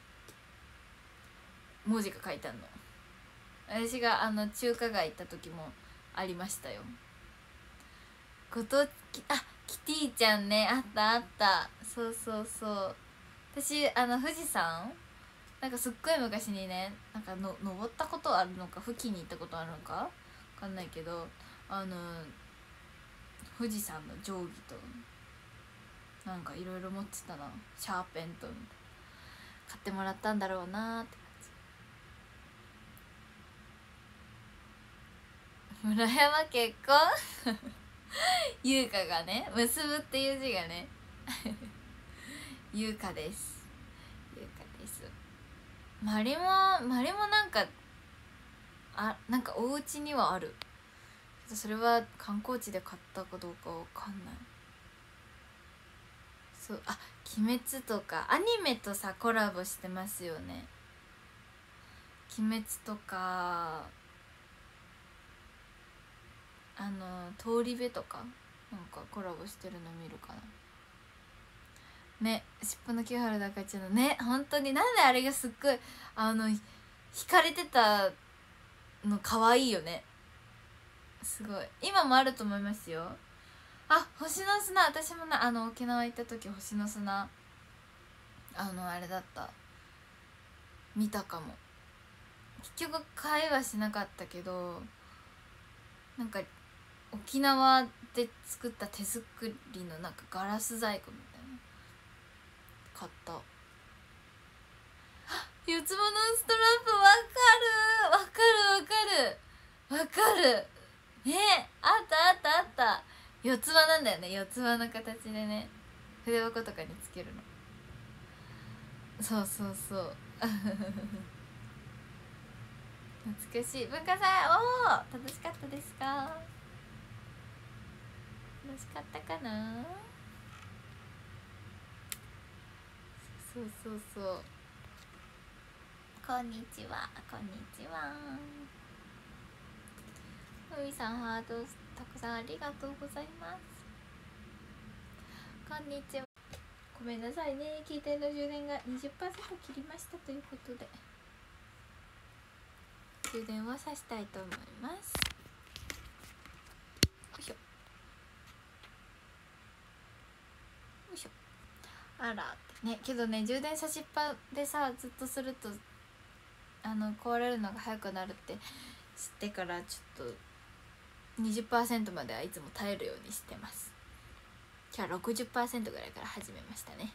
A: 文字が書いてあるの。私があの中華街行った時もありましたよ。ご当地、あ、キティちゃんね、あったあった、そうそうそう。私あの富士山、なんかすっごい昔にね、なんかの登ったことあるのか付近に行ったことあるのか分かんないけど、あの富士山の定規となんかいろいろ持ってたな、シャーペンとみたいな、買ってもらったんだろうなーって感じ。村山結婚優香がね、結ぶっていう字がね優香です、優香です。マリもマリもなんかあ、なんかお家にはある、それは観光地で買ったかどうかわかんない。そう、あ、鬼滅とかアニメとさコラボしてますよね。鬼滅とか、あの通り部とかなんかコラボしてるの見るかなね。尻尾の清原だかちゃんのね、本当になんであれがすっごいあの惹かれてたの可愛いよね。すごい今もあると思いますよ。あ、星の砂、私もなあの沖縄行った時星の砂あのあれだった、見たかも。結局買いはしなかったけど、なんか沖縄で作った手作りのなんかガラス細工みたいな買った。四つ葉のストラップわかるわかるわかるわかるね。あったあったあった。四つ葉なんだよね。四つ葉の形でね、筆箱とかにつけるの。そうそうそう懐かしい文化祭。おお楽しかったですか？楽しかったかな。そうそうそう。こんにちはこんにちは。ふみさんハートたくさんありがとうございます。こんにちは。ごめんなさいね、携帯の充電が にじゅっパーセント 切りましたということで充電をさしたいと思います。よいしょよいしょ。あらってね、けどね充電さしっぱでさずっとするとあの壊れるのが早くなるって知ってからちょっと にじゅっパーセント まではいつも耐えるようにしてます。今日は ろくじゅっパーセント ぐらいから始めましたね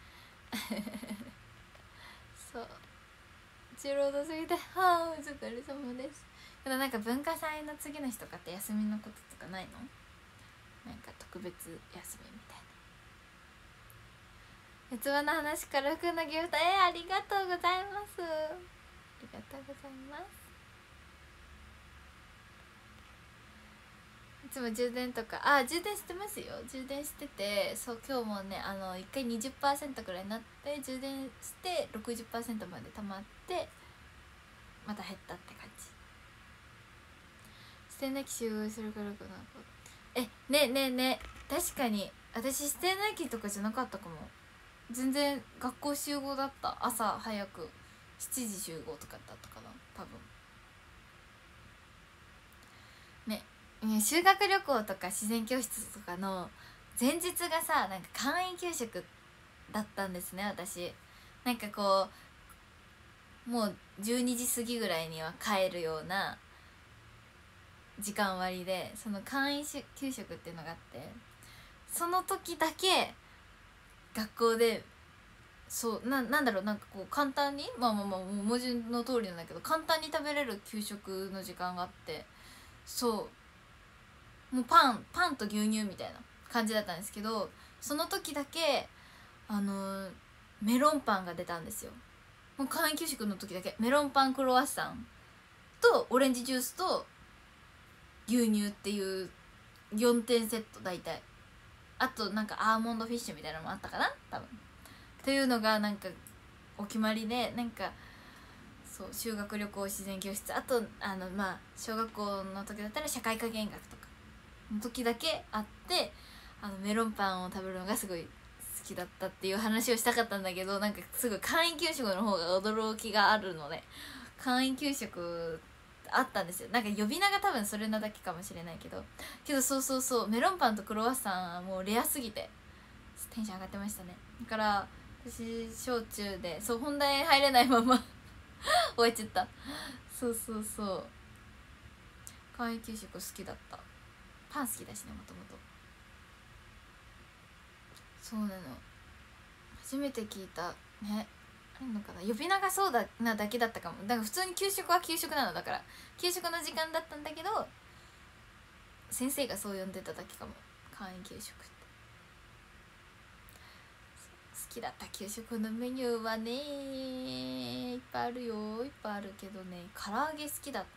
A: そうじゅうろくど過ぎてはあお疲れ様です。けどなんか文化祭の次の日とかって休みのこととかないの？なんか特別休みみたいな。四つ葉の話から服のギフト、えー、ありがとうございます。ありがとうございます。いつも充電とかあ充電してますよ。充電してて、そう今日もねあのいっかい にじゅっパーセント くらいになって充電して ろくじゅっパーセント まで溜まってまた減ったって感じ。捨てなき集合するからかな。えねえねえねえ、確かに私捨てなきとかじゃなかったかも。全然学校集合だった。朝早くしちじ集合とかだったかな多分ね。修学旅行とか自然教室とかの前日がさなんか簡易給食だったんですね。私なんかこうもうじゅうにじ過ぎぐらいには帰るような時間割でその簡易給食っていうのがあって、その時だけ学校でそうななんだろうなんかこう簡単にまあまあまあ文字の通りなんだけど簡単に食べれる給食の時間があって、そうもうパンパンと牛乳みたいな感じだったんですけど、その時だけあのメロンパンが出たんですよ。もう簡易給食の時だけメロンパンクロワッサンとオレンジジュースと牛乳っていうよんてんセット大体。あとなんかアーモンドフィッシュみたいなのもあったかな多分っていうのがなんかお決まりで、なんかそう修学旅行自然教室、あとあのまあ小学校の時だったら社会科見学とかの時だけあって、あのメロンパンを食べるのがすごい好きだったっていう話をしたかったんだけど、なんかすごい簡易給食の方が驚きがあるので、簡易給食あったんですよ。なんか呼び名が多分それなだけかもしれないけどけどそうそうそうメロンパンとクロワッサンはもうレアすぎてテンション上がってましたね。だから私小中でそう本題入れないまま終えちゃった。そうそうそう簡易給食好きだった。パン好きだしねもともと。そうなの初めて聞いたね。あるのかな呼び名がそうだなだけだったかも。だから普通に給食は給食なのだから給食の時間だったんだけど先生がそう呼んでただけかも。簡易給食って好きだった給食のメニューはねいっぱいあるよいっぱいあるけどね、唐揚げ好きだった。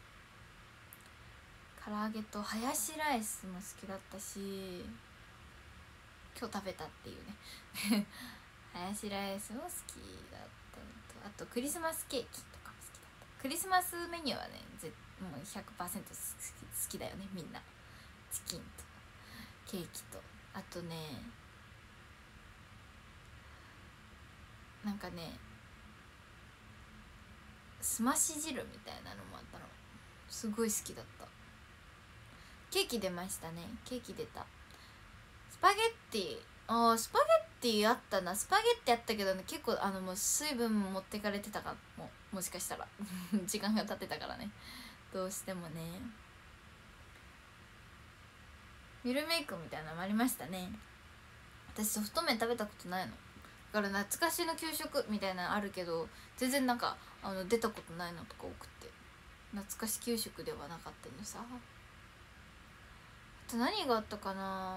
A: 唐揚げとハヤシライスも好きだったし今日食べたっていうねハヤシライスも好きだったのと、あとクリスマスケーキとかも好きだった。クリスマスメニューはねぜもう ひゃくパーセント 好き, 好きだよねみんな。チキンとケーキと、あとねなんかねすまし汁みたいなのもあったの、すごい好きだった。ケーキ出ましたね、ケーキ出た。スパゲッティ、あースパゲッティあったな、スパゲッティあったけどね、結構あのもう水分持ってかれてたかも、もしかしたら時間が経ってたからね、どうしてもね。ミルメイクみたいなのもありましたね。私ソフト麺食べたことないのだから懐かしの給食みたいなのあるけど、全然なんかあの出たことないのとか多くて、懐かし給食ではなかったのさ。あと何があったかな、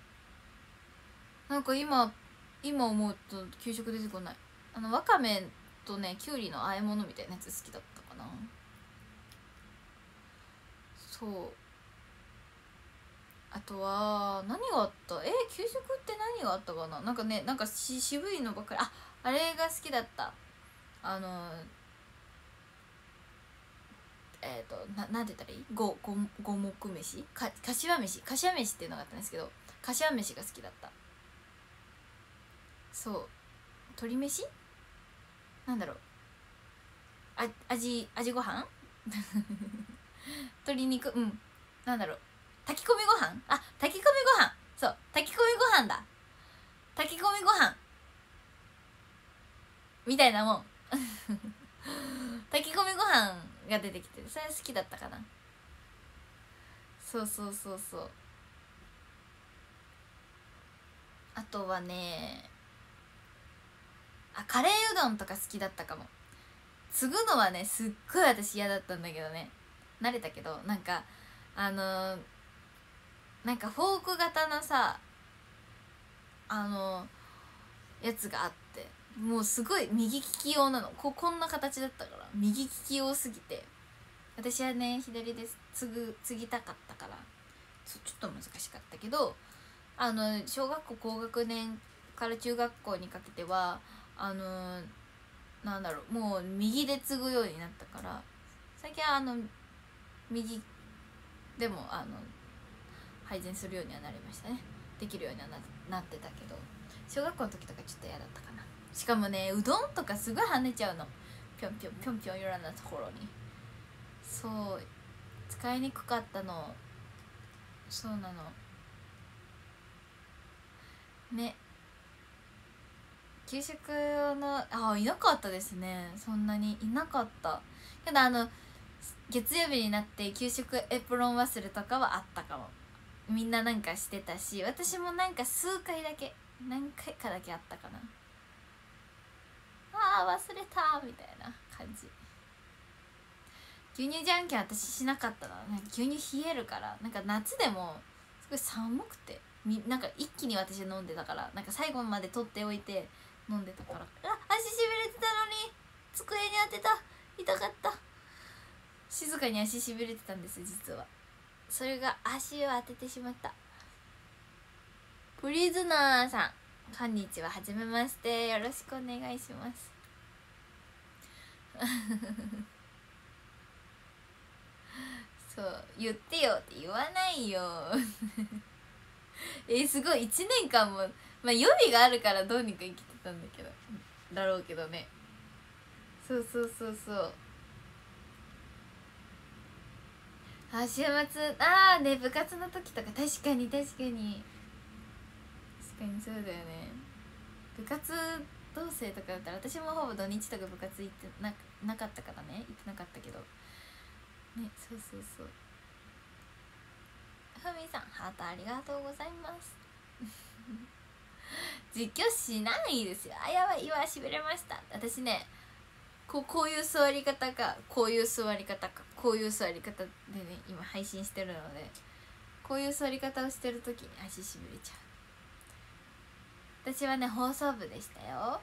A: なんか今今思うと給食出てこない。あのわかめとねきゅうりの和え物みたいなやつ好きだったかな。そう、あとは何があった、えー、給食って何があったかな、なんかねなんかし渋いのばっかり、ああれが好きだった、あのえっ、ー、とななんて言ったらいい、ごご五目飯か、かしわ飯かしわ飯っていうのがあったんですけど、かしわ飯が好きだった。そう、鶏飯なんだろう、あ味味ご飯鶏肉、うんなんだろう、炊き込みご飯、あ炊き込みご飯、そう炊き込みご飯だ、炊き込みご飯みたいなもん炊き込みご飯が出てきて、それ好きだったかな。そうそうそうそう。あとはねあカレーうどんとか好きだったかも。継ぐのはねすっごい私嫌だったんだけどね、慣れたけど、なんかあのー、なんかフォーク型のさあのー、やつがあって、もうすごい右利き用なの、ここんな形だったから右利き用すぎて、私はね左で継ぐ継ぎたかったからちょっと難しかったけど、あの小学校高学年から中学校にかけてはあのー、なんだろう、もう右で継ぐようになったから、最近はあの右でもあの配膳するようにはなりましたね、できるようには な, なってたけど、小学校の時とかちょっと嫌だったかな。しかもねうどんとかすごい跳ねちゃうの、ぴょんぴょんぴょんぴょんいろんなところに、そう使いにくかったの、そうなのね。給食のあいなかったですね、そんなにいなかった。けどあの月曜日になって給食エプロン忘れとかはあったかも。みんななんかしてたし、私もなんか数回だけ何回かだけあったかな。あー忘れたみたいな感じ。牛乳じゃんけん私しなかったな、なんか牛乳冷えるから、なんか夏でもすごい寒くてみなんか一気に私飲んでたから、なんか最後まで取っておいて飲んでたから、あ足しびれてたのに机に当てた、痛かった、静かに足しびれてたんです実は。それが足を当ててしまった。プリズナーさんこんにちは、はじめまして、よろしくお願いしますそう言ってよって言わないよえー、すごいいちねんかんも、まあ予備があるからどうにか生きてたんだけどだろうけどね。そうそうそうそう、あ週末ああね、部活の時とか確かに確かに確かにそうだよね。部活同棲とかだったら私もほぼ土日とか部活行ってななかったからね、行ってなかったけどね。そうそうそう、ふみさんハートありがとうございます実況しないですよ。あやばい今しびれました。私ねこう、こういう座り方かこういう座り方かこういう座り方でね今配信してるので、こういう座り方をしてる時に足しびれちゃう。私はね放送部でしたよ。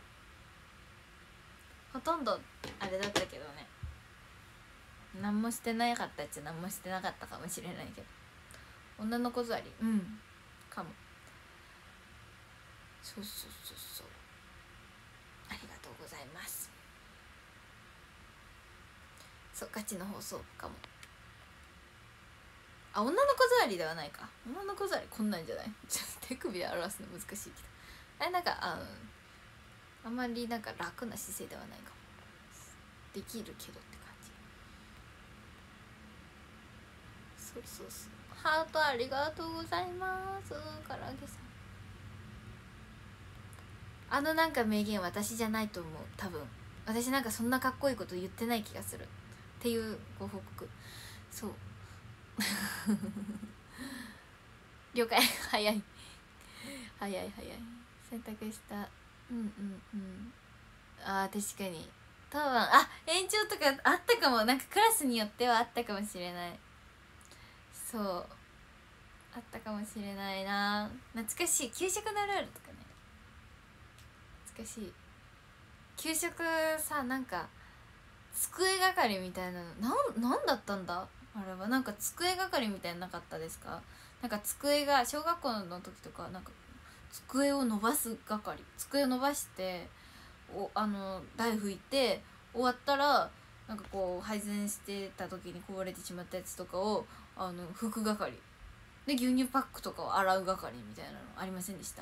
A: ほとんどあれだったけどね、何もしてなかったっちゃ何もしてなかったかもしれないけど、女の子座りうんかも。そうそうそうそう、ありがとうございます。そうガチの放送部かも。 あ、女の子座りではないか。女の子座りこんなんじゃない。ちょっと手首で表すの難しいけど、あれなんかああんまりなんか楽な姿勢ではないかも。できるけどって感じ。そうそうそう。ハートありがとうございます。唐揚げさん、あのなんか名言私じゃないと思う。多分私なんかそんなかっこいいこと言ってない気がするっていうご報告。そう了解早い早い早い。洗濯した。うんうんうん。あー確かに多分あ延長とかあったかも。なんかクラスによってはあったかもしれない。そうあったかもしれないな。懐かしい給食のルールとかね。懐かしい給食さ。なんか机係みたいなのなんなんだったんだあれは。なんか机係みたいななかったですか。なんか机が小学校の時とかなんか机を伸ばす係、机を伸ばしておあの台拭いて終わったらなんかこう配膳してた時にこぼれてしまったやつとかをあの拭く係で、牛乳パックとかを洗う係みたいなのありませんでした？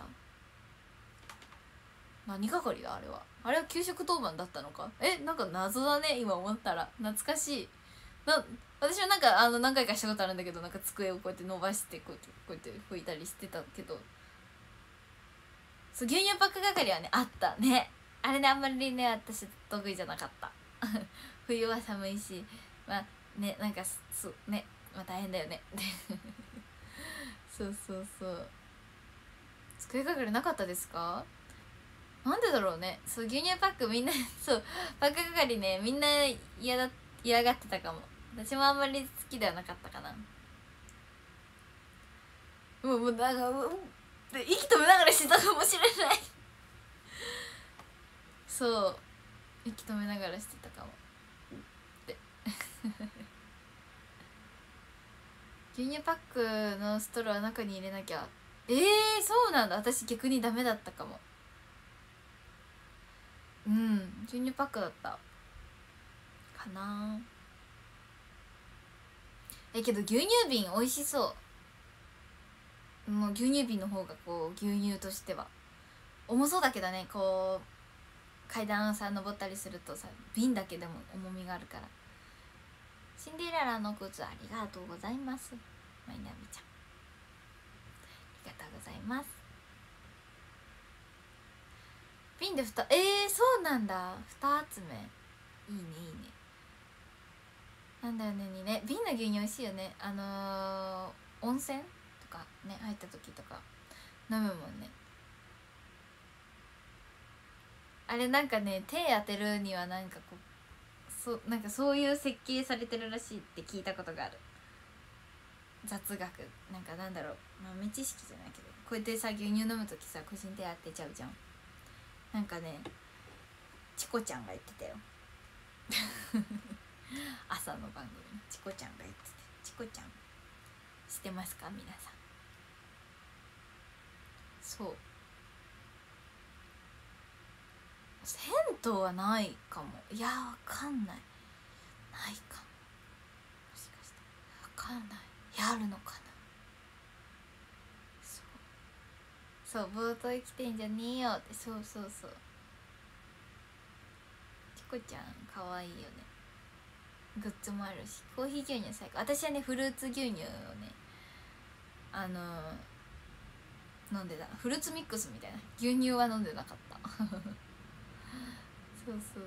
A: 何係だあれは。あれは給食当番だったのか。えなんか謎だね今思ったら。懐かしいな。私はなんかあの何回かしたことあるんだけど、なんか机をこうやって伸ばしてこうやってこうやって拭いたりしてたけど、そう牛乳パック係はねあったね。あれねあんまりね私得意じゃなかった冬は寒いしまあねなんかそうねまあ大変だよねそうそうそう。机係なかったですか。なんでだろうね。そう牛乳パックみんなそうパック係ねみんな嫌だ嫌がってたかも。私もあんまり好きではなかったかな。もうもうなんかもう息止めながらしてたかもしれないそう息止めながらしてたかもって牛乳パックのストローは中に入れなきゃ。えー、そうなんだ。私逆にダメだったかも。うん牛乳パックだったかな。えけど牛乳瓶美味しそう。もう牛乳瓶の方がこう牛乳としては重そうだけどね。こう階段をさ登ったりするとさ瓶だけでも重みがあるから。シンデレラの靴ありがとうございます。マイナミちゃんありがとうございます。瓶でふたえー、そうなんだ。蓋集めいいねいいね。なんだよねにね瓶の牛乳美味しいよね。あのー、温泉とかね入った時とか飲むもんね。あれなんかね手当てるにはなんかこうそなんかそういう設計されてるらしいって聞いたことがある。雑学なんかなんだろう豆知識じゃないけどこうやってさ牛乳飲む時さ腰に手当てちゃうじゃん。なんかねチコちゃんが言ってたよ朝の番組にチコちゃんが言ってて。チコちゃん知ってますか皆さん。そう銭湯はないかも。いやわかんないないかも。もしかしてわかんない。いやあるのかな。そうそう冒頭生きてんじゃねえよって。そうそうそうチコちゃんかわいいよね。グッズもあるしコーヒー牛乳最高。私はねフルーツ牛乳をねあのー、飲んでた。フルーツミックスみたいな牛乳は飲んでなかったそうそう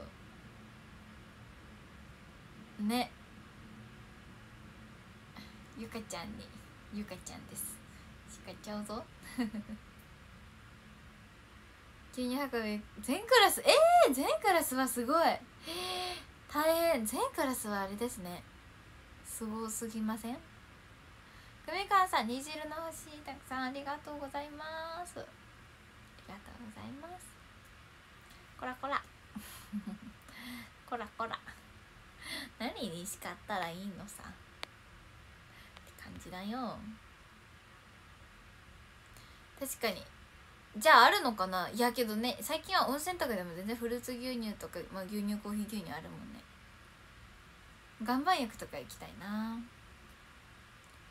A: そうね。ゆかちゃんにゆかちゃんですしかちゃうぞ牛乳運び全クラスえー、全クラスはすごい。えー、大変。全クラスはあれですねすごすぎません。久美川さん虹色の星たくさんありがとうございます。ありがとうございます。こらこらこらこら何に叱ったらいいのさって感じだよ。確かにじゃああるのかな。いやけどね最近は温泉とかでも全然フルーツ牛乳とか、まあ、牛乳コーヒー牛乳あるもんね。岩盤浴とか行きたいな。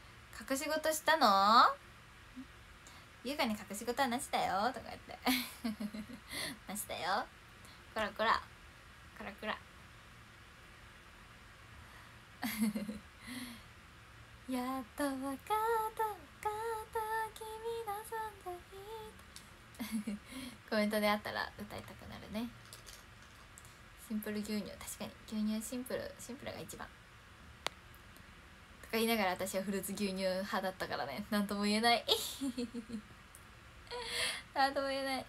A: 隠し事したの？優香に隠し事はなしだよとか言ってなしだよ、こらこらこらこらやっとわかったわかった君の存在コメントであったら歌いたくなるね。シンプル牛乳、確かに牛乳シンプルシンプルが一番とか言いながら私はフルーツ牛乳派だったからね、なんとも言えないなんとも言えない。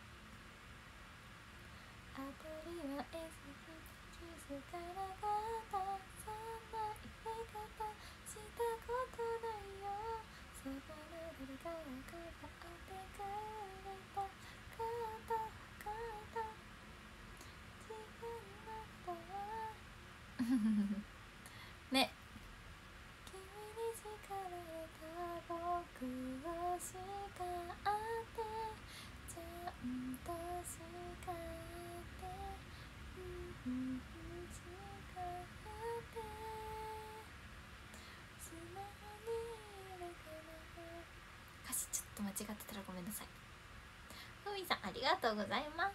A: 当たり前すぎて気づかなかったそんな言い方したことないよ、そばの誰かがかばってくれたかったかった自分だったわね、君に叱られた僕を叱ってちゃんと叱ってうんうん叱って素直にいるかな。歌詞ちょっと間違ってたらごめんなさい。ふみさんありがとうございます。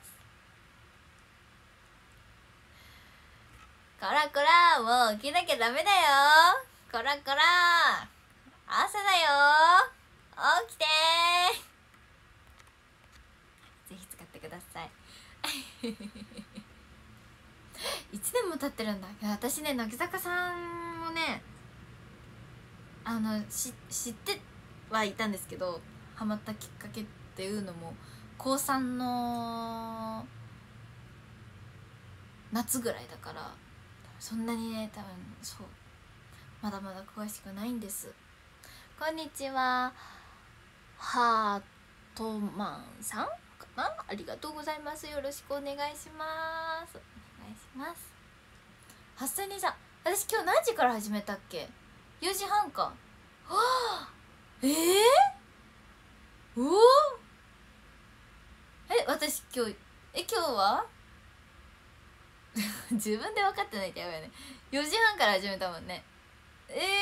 A: こらこらもう起きなきゃダメだよ、こらこら朝だよ起きてーぜひ使ってくださいいちねんも経ってるんだ。いや私ね、乃木坂さんをねあのし知ってはいたんですけど、ハマったきっかけっていうのもこうさんの夏ぐらいだから、そんなにね多分そうまだまだ詳しくないんです。こんにちは、ハートマンさんかな、ありがとうございます。よろしくお願いします。お願いします。はっさにさん、私今日何時から始めたっけ？よじはんか。はあ、えー、おおえ私今日え今日は自分で分かってないってやばいね。よじはんから始めたもんね。えー、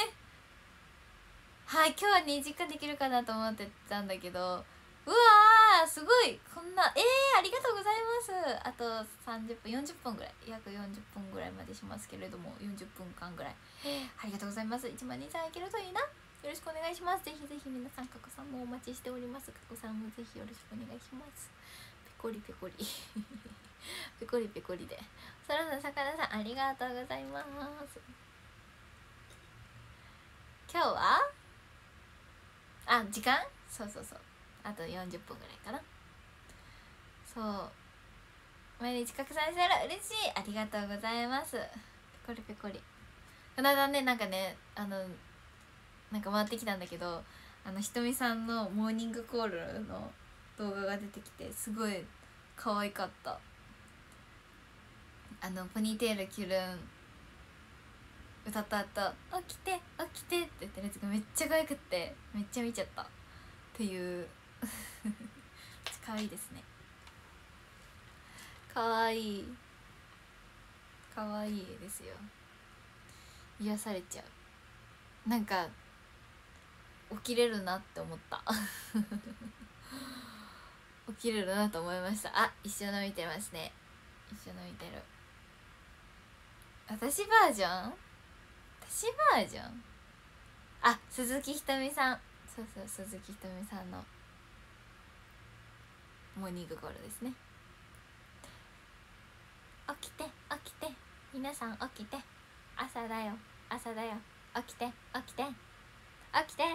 A: はい、今日はにじかんできるかなと思ってたんだけど、うわーすごい、こんなえー、ありがとうございます。あとさんじゅっぷんよんじゅっぷんぐらい、約よんじゅっぷんぐらいまでしますけれども、よんじゅっぷんかんぐらいありがとうございます。いちまんにんさんいけるといいな。よろしくお願いします。ぜひぜひ皆さん、かこさんもお待ちしております。かこさんもぜひよろしくお願いします。ペコリペコリペコリペコリで、そらの魚さんありがとうございます。今日はあ時間そうそうそうあとよんじゅっぷんぐらいかな。そう毎日拡散してる、嬉しい、ありがとうございます。ペコリペコリ。この間ねなんかねあのなんか回ってきたんだけど、あのひとみさんのモーニングコールの動画が出てきてすごい可愛かった。あのポニーテールキュルン歌った後「起きて起きて」って言ってるやつがめっちゃ可愛くってめっちゃ見ちゃったっていう可愛いですね。可愛い可愛いですよ。癒されちゃう。なんか起きれるなって思った起きれるなと思いました。あ、一緒の見てますね。一緒の見てる。私バージョン私バージョンあ、鈴木ひとみさん、そうそう、鈴木ひとみさんのモーニングコールですね。起きて起きて皆さん起きて、朝だよ朝だよ、起きて起きて起きて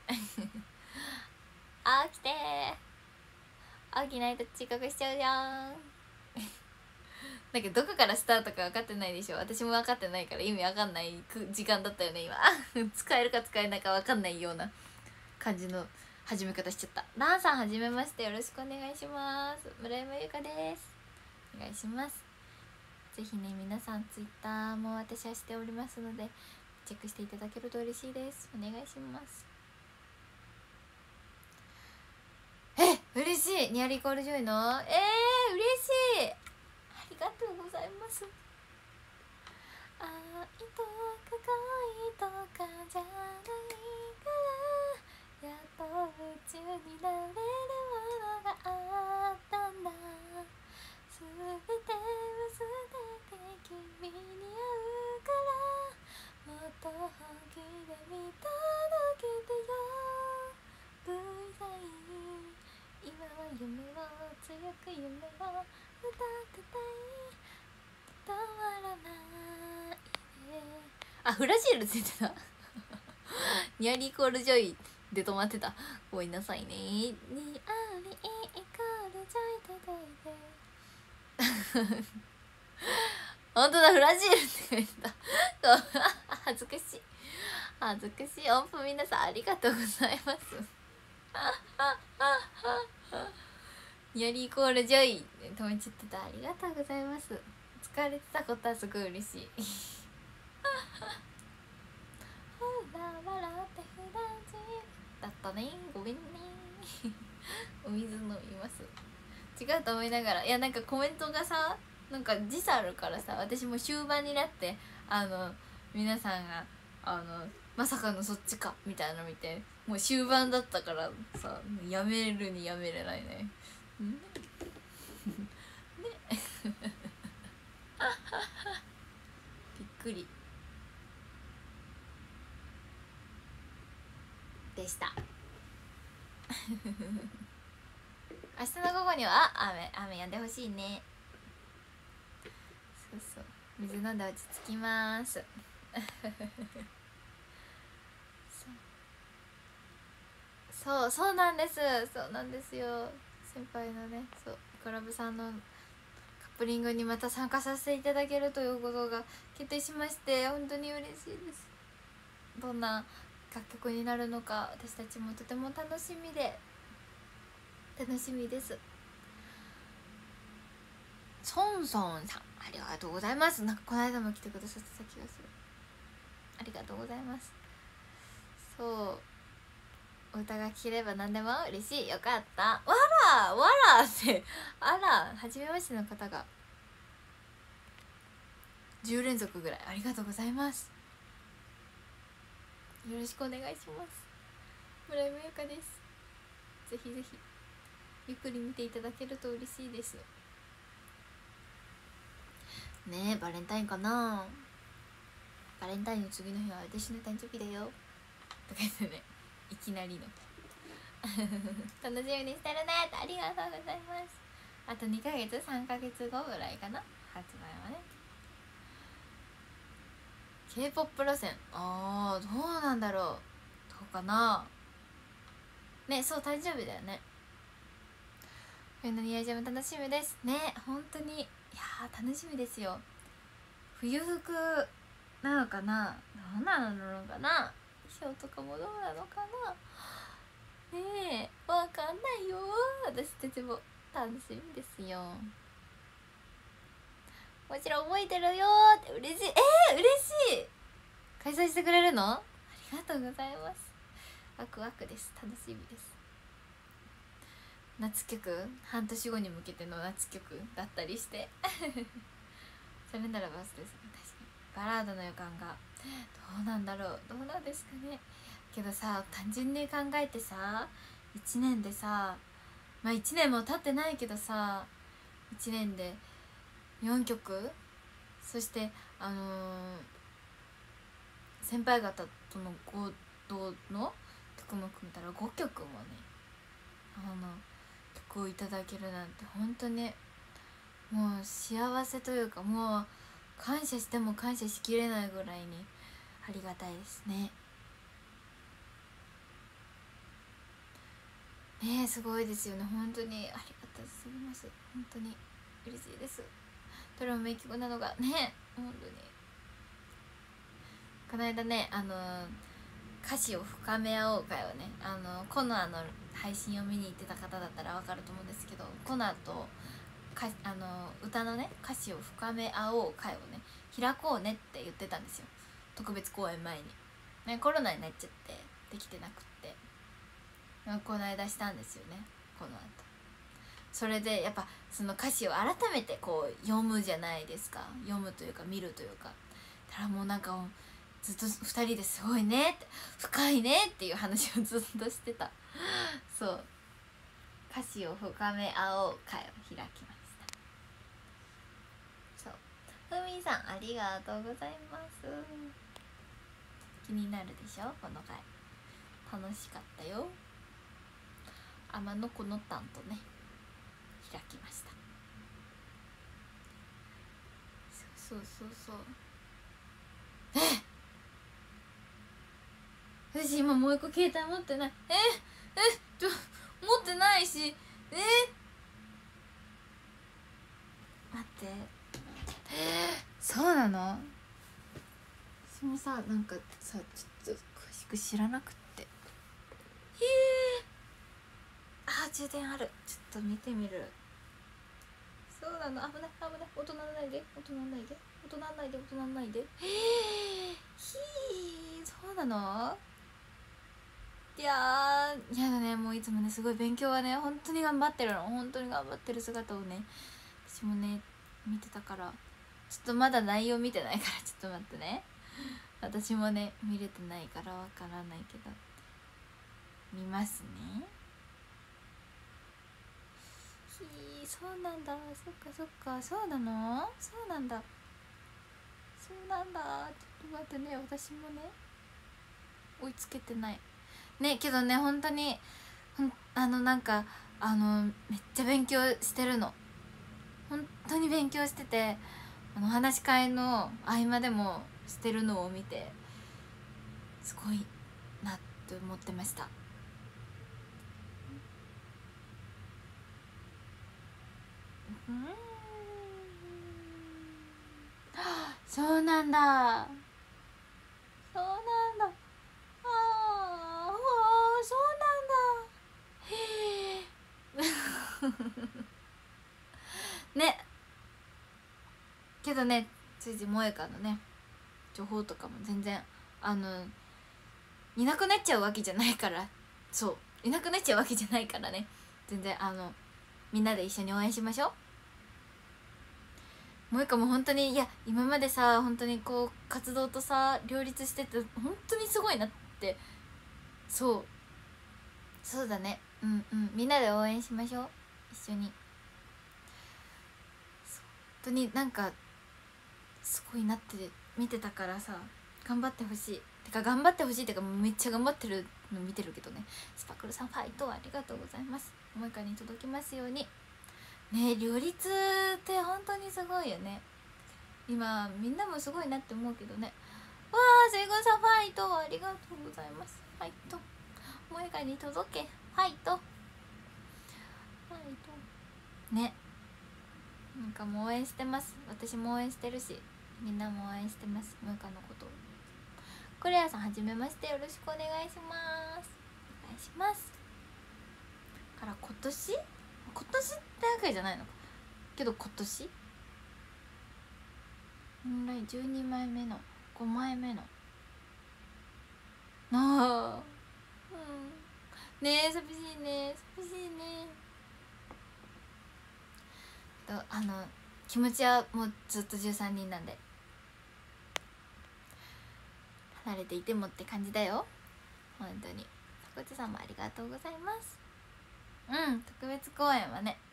A: 起きて起きないと遅刻しちゃうじゃんなんかどこからスタートか分かってないでしょ。私も分かってないから意味分かんない時間だったよね今使えるか使えないか分かんないような感じの始め方しちゃった。ランさんはじめまして、よろしくお願いします。村山ゆかです。お願いします。ぜひね皆さんツイッターも私はしておりますのでチェックしていただけると嬉しいです。お願いします。え、嬉しい。ニアリーコールジョイのえー、嬉しい、ありがとうございます。愛とか恋とかじゃないかく夢を歌ってたい伝わらないで。あ、フラジールついてたニアリーイコールジョイで止まってた。ごめんなさいね。ニアリーイコールジョイで本当だ、フラジールって書いてた恥ずかしい恥ずかしい。音符皆さんありがとうございますニアリーイコールジョイで止めちゃってた。ありがとうございます。疲れてたことはすごい嬉しいほら笑ってフラジールだったね。ごめんねお水飲みます。違うと思いながら、いやなんかコメントがさ、なんか時差あるからさ、私も終盤になってあの皆さんがあのまさかのそっちかみたいなの見て、もう終盤だったからさ、やめるにやめれないね。ねねびっくりでした明日の午後には雨雨やんでほしいね。そうそう、水飲んで落ち着きますそうそうなんです、そうなんですよ。先輩のね、そうクラブさんのカップリングにまた参加させていただけるということが決定しまして、本当に嬉しいです。どんな楽曲になるのか私たちもとても楽しみで楽しみです。ソンソンさんありがとうございます。なんかこの間も来てくださってた気がする。ありがとうございます。そうお歌が聴ければ何でも嬉しい。よかった。わらわらってあら初めましての方がじゅう連続ぐらいありがとうございます。よろしくお願いします。村井美優香です。ぜひぜひゆっくり見ていただけると嬉しいですね。えバレンタインかな。バレンタインの次の日は私の誕生日だよとか言ってね、いきなりの楽しみにしてるねって。ありがとうございます。あとにかげつさんかげつごぐらいかな、発売はね。 K-ポップ 路線、あーどうなんだろう、どうかなね。そう誕生日だよね。冬のニアジャム楽しみですね。本当にいやー楽しみですよ。冬服なのかな、どうなのかな、衣装とかもどうなのかなねえわかんないよ。私たちも楽しみですよ。もちろん覚えてるよって嬉しい。えー、嬉しい。開催してくれるのありがとうございます。ワクワクです。楽しみです。夏曲半年後に向けての夏曲だったりしてそれならばそうですね。確かにバラードの予感がどうなんだろう、どうなんですかね。けどさ単純に考えてさ、いちねんでさ、まあいちねんも経ってないけどさ、いちねんでよんきょく、そしてあのー、先輩方との合同の曲も組めたらごきょくもね、あの曲をいただけるなんて本当にもう幸せというか、もう感謝しても感謝しきれないぐらいにありがたいですね。ねえすごいですよね。本当にありがたすぎます。本当に嬉しいです。どれも名曲なのがね、本当にこの間ね、あのー、歌詞を深め合おう会をね、あのー、コナーの配信を見に行ってた方だったら分かると思うんですけど、コナーとかあのー、歌のね歌詞を深め合おう会をね開こうねって言ってたんですよ、特別公演前に、ね、コロナになっちゃってできてなくって、この間したんですよね、この後。それでやっぱその歌詞を改めてこう読むじゃないですか、読むというか見るというか、だからもうなんかずっとふたりですごいねって深いねっていう話をずっとしてたそう歌詞を深め合おう会を開きました。そうふみさんありがとうございます。気になるでしょこの回、楽しかったよ。天のこのたんとね開きました。そうそうそうそう。え私今もう一個携帯持ってない。ええちょ持ってないし、え待って、えそうなの？私もさなんかさちょっと詳しく知らなくって。へえあ充電ある。ちょっと見てみる。そうなの。危ない危ない。音鳴らないで音鳴らないで音鳴らないで音鳴らないで。へえひーそうなの？いやーやだね。もういつもねすごい勉強はね本当に頑張ってるの。本当に頑張ってる姿をね私もね見てたから、ちょっとまだ内容見てないからちょっと待ってね。私もね見れてないからわからないけど見ますね。ひーそうなんだ。そっかそっかそうなの？そうなんだそうなんだ。ちょっと待ってね私もね追いつけてないね。けどね本当にほんあのなんかあのめっちゃ勉強してるの。本当に勉強してて、あの話し会の合間でもしてるのを見てすごいなって思ってました。うんそうなんだそうなんだああそうなんだへえね。けどねついじ萌香のね情報とかも全然あのいなくなっちゃうわけじゃないから、そういなくなっちゃうわけじゃないからね、全然あのみんなで一緒に応援しましょう。萌香も本当にいや今までさ本当にこう活動とさ両立してて本当にすごいなって。そうそうだねうんうんみんなで応援しましょう一緒に。本当になんかすごいなって見てたからさ頑張ってほしい。てか頑張ってほしいってかめっちゃ頑張ってるの見てるけどね。スパクルさんファイトありがとうございます。萌香に届きますようにね。両立って本当にすごいよね。今みんなもすごいなって思うけどね。わあセイゴンさんファイトありがとうございます。ファイト萌香に届けファイトファイトね。なんかもう応援してます。私も応援してるしみんなも応援してます。萌香のこと。クレアさんはじめましてよろしくお願いします。お願いしますから今年今年ってわけじゃないのかけど今年オンラインじゅうにまいめのごまいめのああうんねえ寂しいね寂しいねとあの気持ちはもうずっとじゅうさんにんなんで離れていてもって感じだよ本当に。さこちさんもありがとうございます。うん特別公演はね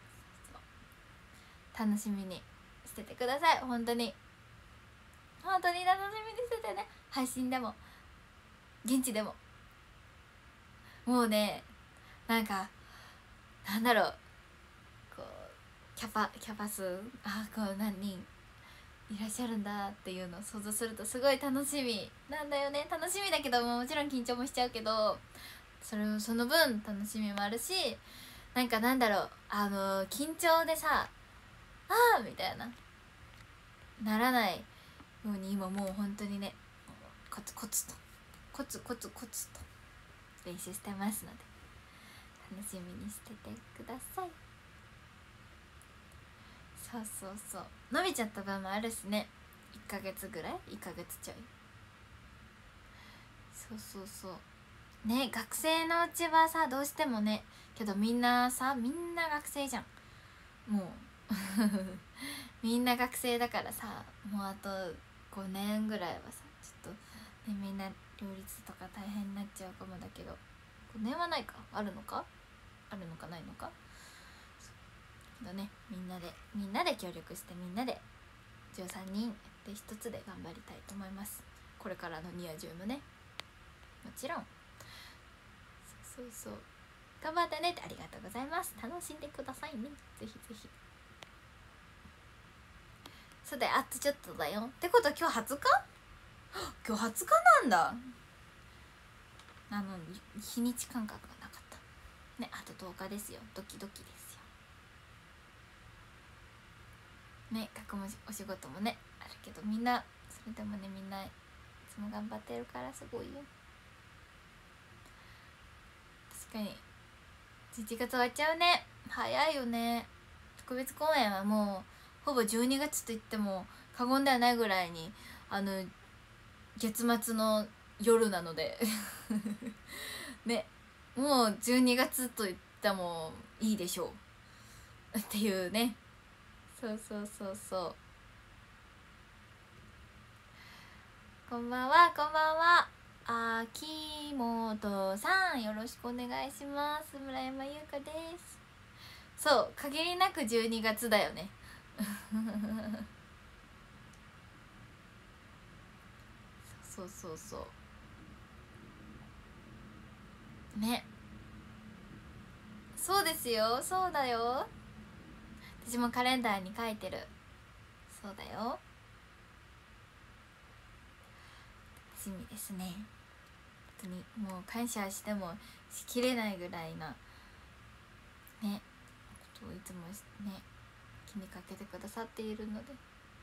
A: 楽しみにしててください。本当に本当に楽しみにしててね。配信でも現地でももうねなんかなんだろうこうキャパキャパ数あこう何人いらっしゃるんだっていうのを想像するとすごい楽しみなんだよね。楽しみだけどももちろん緊張もしちゃうけどそれをその分楽しみもあるし、なんかなんだろうあの緊張でさあーみたいなならないように今もう本当にねコツコツとコツコツコツと練習してますので楽しみにしててください。そうそうそう伸びちゃった分もあるしね。いっかげつぐらいいっかげつちょい。そうそうそうね。学生のうちはさどうしてもねけどみんなさみんな学生じゃんもうみんな学生だからさもうあとごねんぐらいはさちょっとねみんな両立とか大変になっちゃうかもだけどごねんはないかあるのかあるのかないのかけどねみんなでみんなで協力してみんなでじゅうさんにんで一つで頑張りたいと思います。これからのニアジュームねもちろんそうそうそう頑張ってねって、ありがとうございます。楽しんでくださいね、ぜひぜひ。そうだよ、あとちょっとだよってことは今日はつか今日はつかなんだ。なのに日にち感覚がなかったね。あととおかですよ。ドキドキですよね。学もお仕事もねあるけど、みんなそれでもね、みんないつも頑張ってるからすごいよ。確かにじゅういちがつ終わっちゃうね。早いよね。特別公演はもうほぼじゅうにがつと言っても過言ではないぐらいにあの月末の夜なのでね、もうじゅうにがつと言ってもいいでしょうっていうね。そうそうそうそう。こんばんは、こんばんは。秋元さん、よろしくお願いします。村山優香です。そう、限りなくじゅうにがつだよねそうそうそうね。そうですよ、そうだよ。私もカレンダーに書いてる。そうだよ。楽しみですね。本当にもう感謝してもしきれないぐらいなねことをいつもね気にかけてくださっているので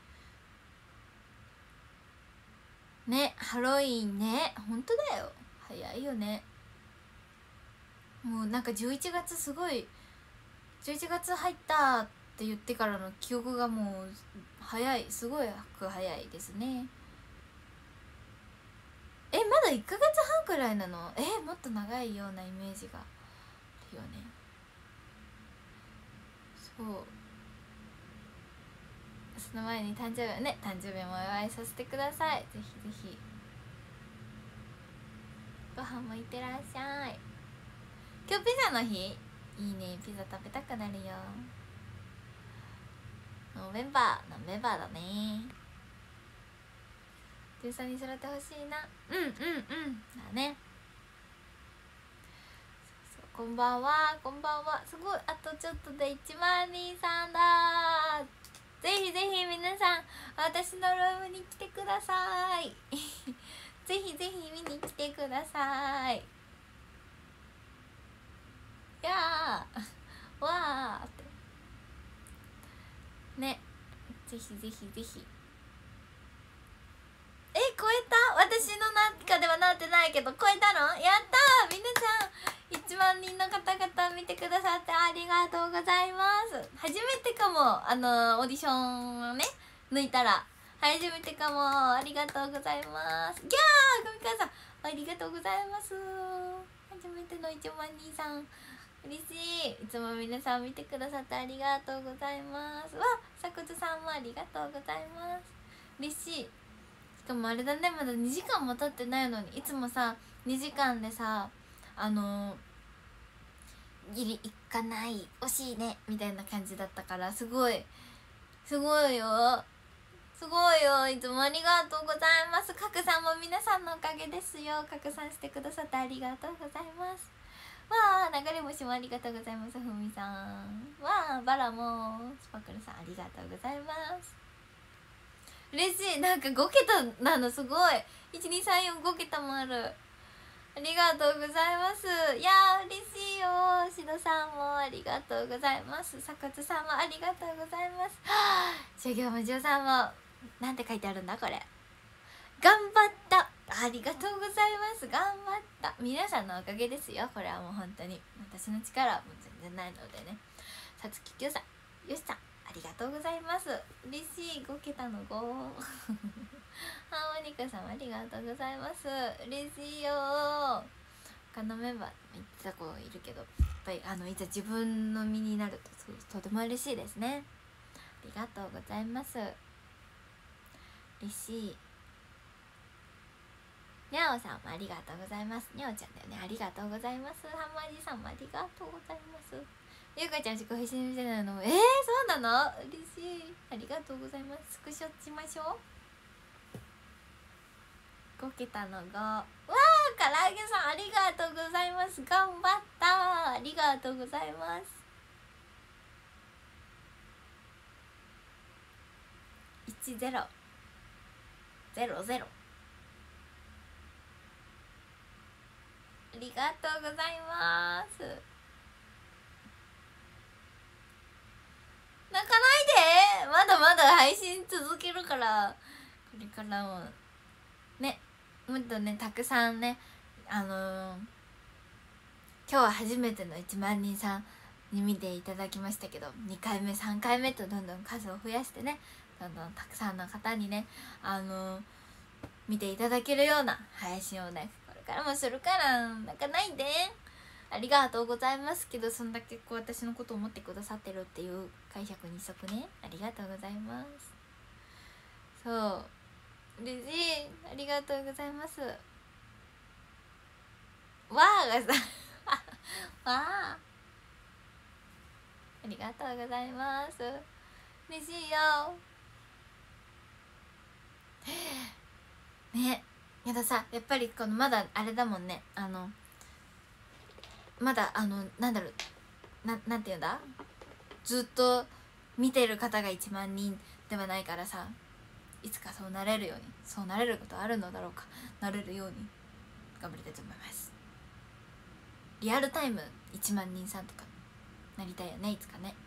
A: ね。ハロウィンね、本当だよ、早いよね。もうなんかじゅういちがつすごい、じゅういちがつ入ったって言ってからの記憶がもう早い、すごい早いですね。え、まだいっかげつはんくらいなの？え、もっと長いようなイメージがあるよね。そう、その前に誕生日ね、誕生日もお祝いさせてください。ぜひぜひ。ご飯もいってらっしゃい。今日ピザの日？いいね、ピザ食べたくなるよ。ノーベンバー、ノーベンバーだね。じゅうさんに揃ってほしいな。うんうんうんだね。そうそう、こんばんは、こんばんは。すごい、あとちょっとでいちまんにんさんだ。ぜひぜひ皆さん私のルームに来てくださいぜひぜひ見に来てください。いやーわーってね。ぜひぜひぜひ。え、超えた？私のなんかではなってないけど超えたの？やったー。皆さんいちまんにんの方々見てくださってありがとうございます。初めてかも、あのオーディションをね抜いたら初めてかも。ありがとうございます。ギャー、ふみかさんありがとうございます。初めてのいちまんにんさん嬉しい。いつも皆さん見てくださってありがとうございます。わ、さくずさんもありがとうございます。嬉しい。しかもあれだね、まだにじかんも経ってないのに、いつもさにじかんでさ、あのギリいかない、惜しいねみたいな感じだったから、すごいすごいよ、すごいよ。いつもありがとうございます。かくさんも皆さんのおかげですよ。拡散してくださってありがとうございます。わあ、流れ星もありがとうございます。ふみさん、わあ、バラもスパクルさんありがとうございます。嬉しい。なんかごけたなの、すごい。いちにさんよんごけたもある。ありがとうございます。いやー嬉しいよ。しどさんもありがとうございます。さかつさんもありがとうございます。はあ、修行もじゅうさんもなんて書いてあるんだこれ。頑張った、ありがとうございます。頑張った、皆さんのおかげですよ。これはもう本当に私の力はもう全然ないのでね。さつききゅうさん、よしさんありがとうございます。嬉しい。ごけたのごハーモニカさんもありがとうございます。嬉しいよ。他のメンバーも言ってた子いるけど、やっぱりあのいざ自分の身になるととても嬉しいですね。ありがとうございます。嬉しい。にゃおさんもありがとうございます。にゃおちゃんだよね。ありがとうございます。はまじさんもありがとうございます。ゆうかちゃんしか配信してないの？えー、そうなの？嬉しい。ありがとうございます。スクショしましょう。ごけたのご。わー、からあげさんありがとうございます。頑張った、ありがとうございます。いちゼロゼロゼロありがとうございます。泣かないで、まだまだ配信続けるから、これからもね、もっとねたくさんね、あのー、今日は初めてのいちまんにんさんに見ていただきましたけど、にかいめさんかいめとどんどん数を増やしてね、どんどんたくさんの方にね、あのー、見ていただけるような配信をねこれからもするから、泣かないで。ありがとうございますけど、そんだけこう私のことを思ってくださってるっていう解釈にしとくね。ありがとうございます。そう嬉しい、ありがとうございます。わーがさわーありがとうございます。嬉しいよね。やださ、やっぱりこのまだあれだもんね、あのまだあのなんだろう、ななんていうんだ、ずっと見てる方がいちまんにんではないからさ、いつかそうなれるように、そうなれることあるのだろうか、なれるように頑張りたいと思います。リアルタイムいちまんにんさんとかなりたいよね、いつかね。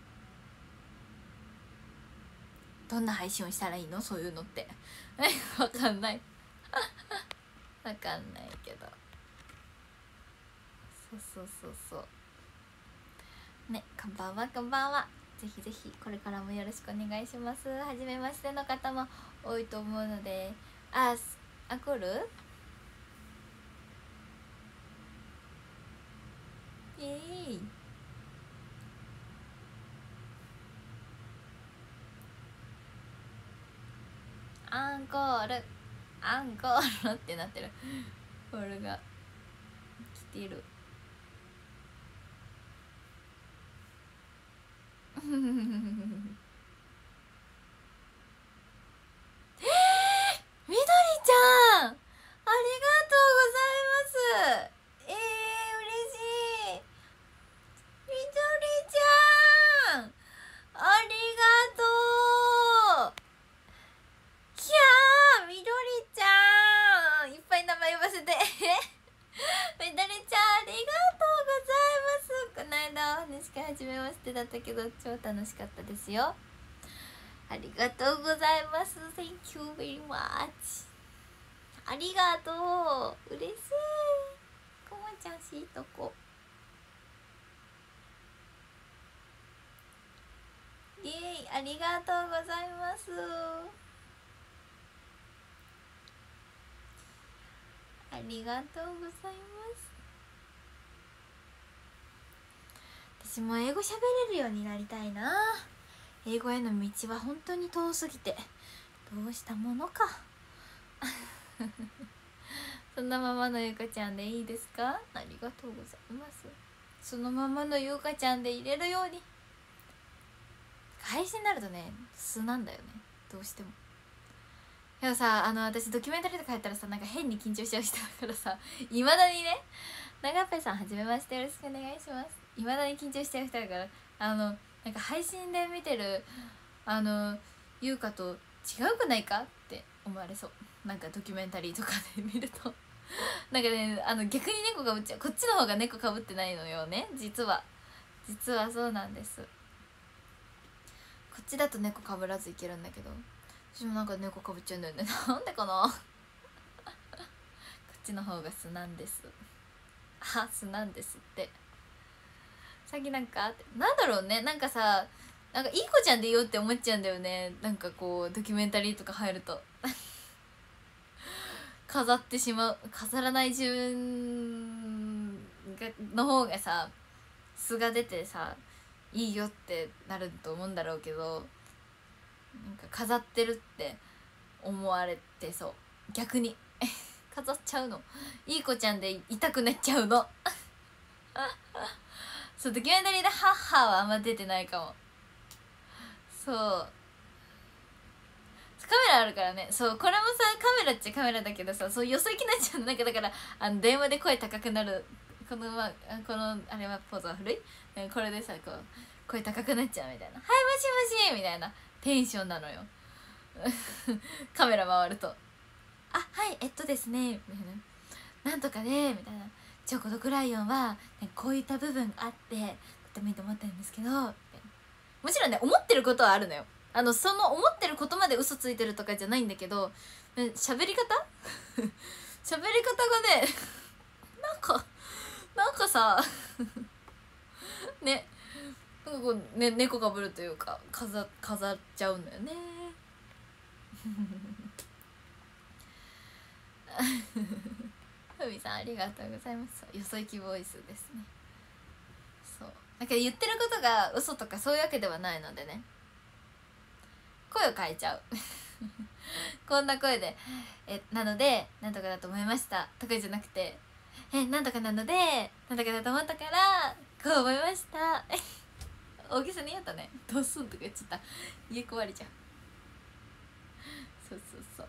A: どんな配信をしたらいいの、そういうのってわかんないわかんないけど、そうそうそうそうね。こんばんは、こんばんは。ぜひぜひこれからもよろしくお願いします。はじめましての方も多いと思うので、ああ来るイエーイ。アンコールアンコールってなってるこれが来てるみどりちゃんありがとうございます。えー、嬉しい。みどりちゃんありがとう。きゃー、みどりちゃんいっぱい名前呼ばせてみどりちゃんありがとうございます。この間お話し始めましてだったけど超楽しかったですよ。ありがとうございます。 Thank you very much。 ありがとう、嬉しい。こもちゃんしいとこイエーイ、ありがとうございます。ありがとうございます。私も英語喋れるようになりたいな。英語への道は本当に遠すぎてどうしたものかそのままのゆかちゃんでいいですか。ありがとうございます。そのままのゆかちゃんで入れるように。配信になるとね素なんだよね、どうしても。でもさ、あの私ドキュメンタリーとかやったらさ、なんか変に緊張しちゃう人だからさ、いまだにね、長っぺさんはじめまして、よろしくお願いします。いまだに緊張しちゃう人だから、あのなんか配信で見てるあの優香と違うくないかって思われそう。なんかドキュメンタリーとかで見るとなんかね、あの逆に猫かぶっちゃう。こっちの方が猫かぶってないのよね、実は。実はそうなんです。こっちだと猫かぶらずいけるんだけど、私もなんか猫かぶっちゃうんだよねなんでかなこっちの方が素なんです。あ、素なんですって。さっきなんかなんだろうね、なんかさ、なんかいい子ちゃんでいいよって思っちゃうんだよね。なんかこうドキュメンタリーとか入ると飾ってしまう、飾らない自分がの方がさ素が出てさいいよってなると思うんだろうけど、なんか飾ってるって思われてそう、逆に飾っちゃうの。いい子ちゃんでいたくなっちゃうのそう、ドキュメンタリーでハッハーはあんま出てないかも。そうカメラあるからね。そう、これもさカメラっちゃカメラだけどさ、そうよそ行きになっちゃうの。なんかだからあの電話で声高くなるこのまこのあれはポーズは古い、これでさこう声高くなっちゃうみたいな「はいもしもし」みたいなテンションなのよカメラ回ると「あはいえっとですね」みたいな「なんとかで」みたいな「チョコドクライオンは、ね、こういった部分があってとてもいいと思ったんですけど」もちろんね思ってることはあるのよ。あのその思ってることまで嘘ついてるとかじゃないんだけど、喋り方喋り方がねなんかなんかさねなんかこう、ね、猫かぶるというか飾飾っちゃうんだよねふみさんありがとうございます。よそ行きボイスですね。そうだけど言ってることが嘘とかそういうわけではないのでね、声を変えちゃうこんな声で「えなのでなんとかだと思いました」とかじゃなくて「えなんとかなのでなんとかだと思ったからこう思いました」大げさに言ったね「どうすん」とか言っちゃった。家壊れちゃう。そうそうそう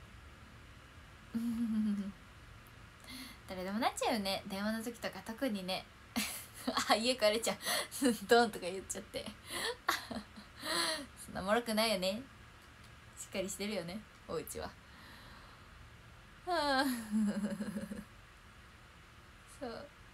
A: 誰でもなっちゃうよね、電話の時とか特にねあ家壊れちゃうドンとか言っちゃってそんなもろくないよね、しっかりしてるよねお家は。はあそう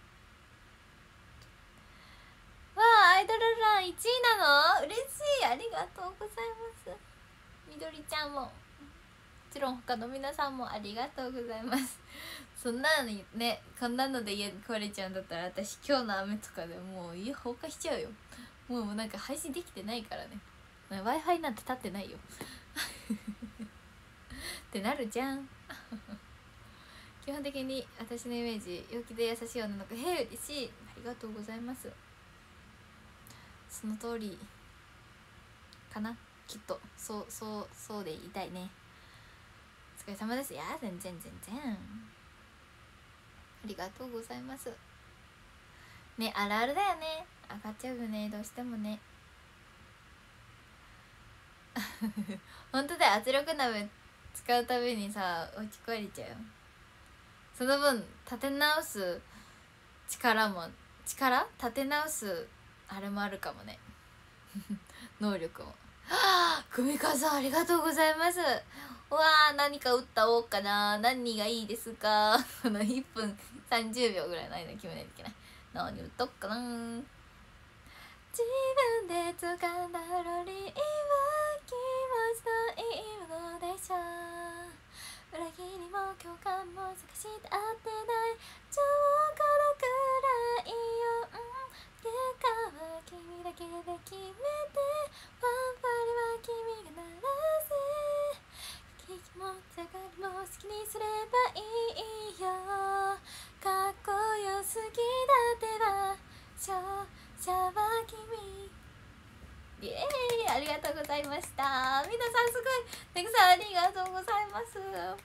A: わあアイドルランいちいなの嬉しい、ありがとうございます。みどりちゃんももちろん他の皆さんもありがとうございますそんなのにね、こんなので家壊れちゃうんだったら私今日の雨とかでもう家崩壊しちゃうよ。もうなんか配信できてないからね、 Wi-Fi なんて立ってないよってなるじゃん基本的に私のイメージ陽気で優しい女の子、へえ嬉しい、ありがとうございます。その通りかな、きっとそうそうそうでいたいね。お疲れ様です。いや全然全然ありがとうございますね。あるあるだよね、上がっちゃうよねどうしてもね本当だよ、圧力鍋使うたびにさお家壊れちゃうよ。その分立て直す力も力立て直すあれもあるかもね能力もはあ、久美香さんありがとうございます。うわー何か打ったおうかな、何がいいですかこのいっぷんさんじゅうびょうぐらいの間に決めないといけない。何打っとくかな。自分で掴んだロリーは気持ちというのでしょう。裏切りも共感も探して合ってないちょうどくらいよ、うん、結果は君だけで決めてワンパリは君が鳴らせ、気も下がりも好きにすればいいよ、かっこよすぎだってば勝者は君。イエーイありがとうございました。皆さんすごいたくさんありがとうございます。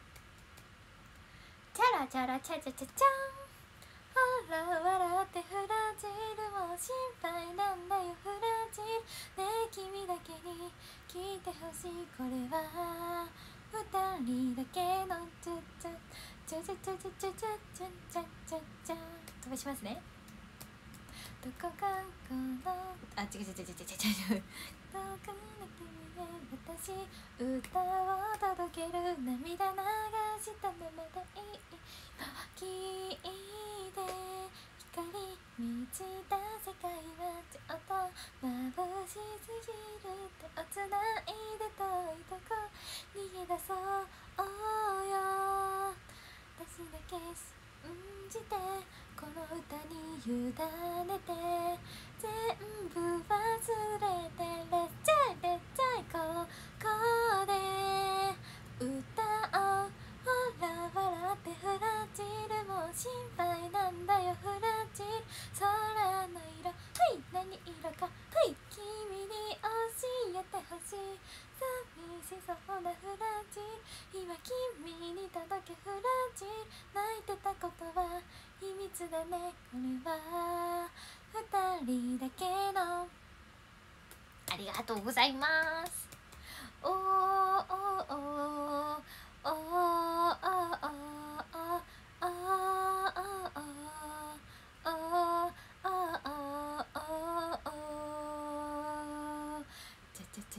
A: チャラチャラチャチャチャチャン、ほら笑ってフラジルも心配なんだよフラジルねえ君だけに聞いてほしい、これは二人だけのチャチャチャチャチャチャチャチャチャチャチャチャ飛ばしますね。どこかこのあ違う違う違う違う違う違うどこかの君へ私歌を届ける、涙流したままでいい、聞いて光満ちた世界はちょっと眩しすぎる、手をつないで遠いとこ逃げ出そうよ、私だけ信じてこの歌に委ねて全部忘れてレッチャイレッチャイここで歌おう、ほら笑ってフラジルも心配なんだよフラジル空の色はい何色かはい君に教えてほしい、寂しそうなフラジル今君に届けフラジル泣いてたことは秘密だね、これは二人だけのありがとうございます。おーおーおーおーおーおーおーおーおーおー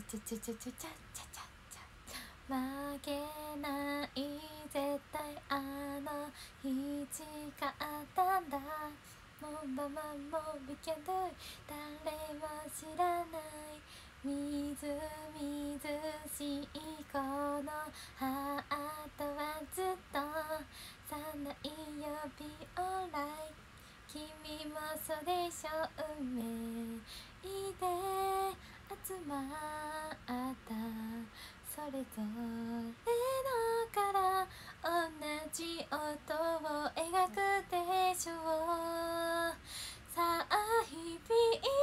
A: ちゃちゃちゃちゃちゃちゃちゃ負けない絶対あの日誓ったんだもうママも We can do it 誰も知らないみずみずしいこのハートはずっとさないよ Be alright 君もそうでしょ運命で集まったそれぞれのから同じ音を描くでしょうさあ響いて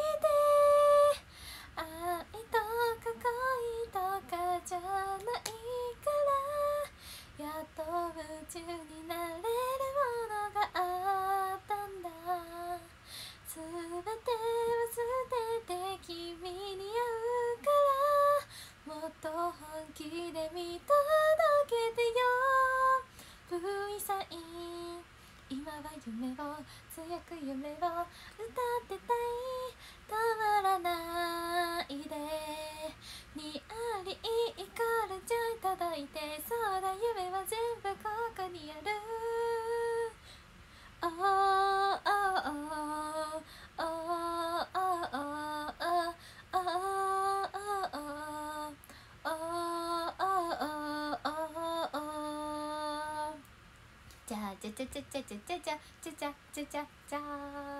A: 愛とか恋とかじゃないからやっと夢中になれるものがあったんだすべてを捨てて君に会うからもっと本気で見届けてよ V サイン今は夢を強く夢を歌ってたい止まらないでにありイコールジョイ届いてそうだ夢は全部ここにある Oh oh oh oh oh oh oh oh じゃあじゃじゃじゃじゃじゃじゃじゃじゃじゃじゃじゃじゃじゃーん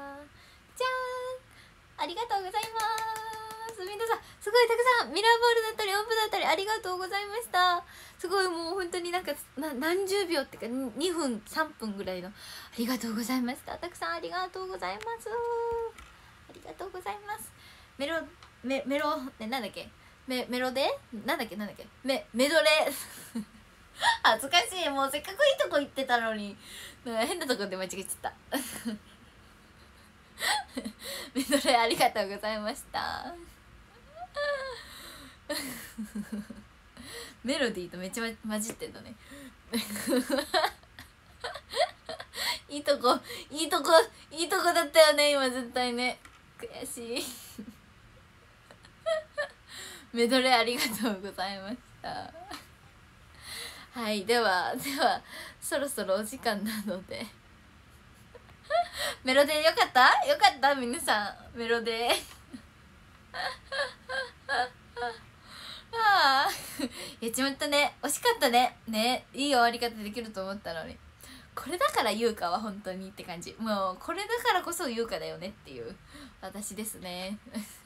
A: ありがとうございます皆さんすごいたくさんミラーボールだったり音符だったりありがとうございましたすごいもう本当になんかな何十秒っていうかにふんさんぷんぐらいのありがとうございましたたくさんありがとうございますありがとうございますメロメメロねなんだっけメメロでなんだっけなんだっけメメドレー恥ずかしいもうせっかくいいとこ行ってたのになんか変なとこで間違えちゃったメドレーありがとうございましたメロディーとめっちゃ混じってんのねいいとこいいとこいいとこだったよね今絶対ね悔しいメドレーありがとうございましたはいではではそろそろお時間なのでメロデーよかったよかった皆さんメロデーああやっちまったね惜しかったねねいい終わり方できると思ったのにこれだから優香は本当にって感じもうこれだからこそ優香だよねっていう私ですね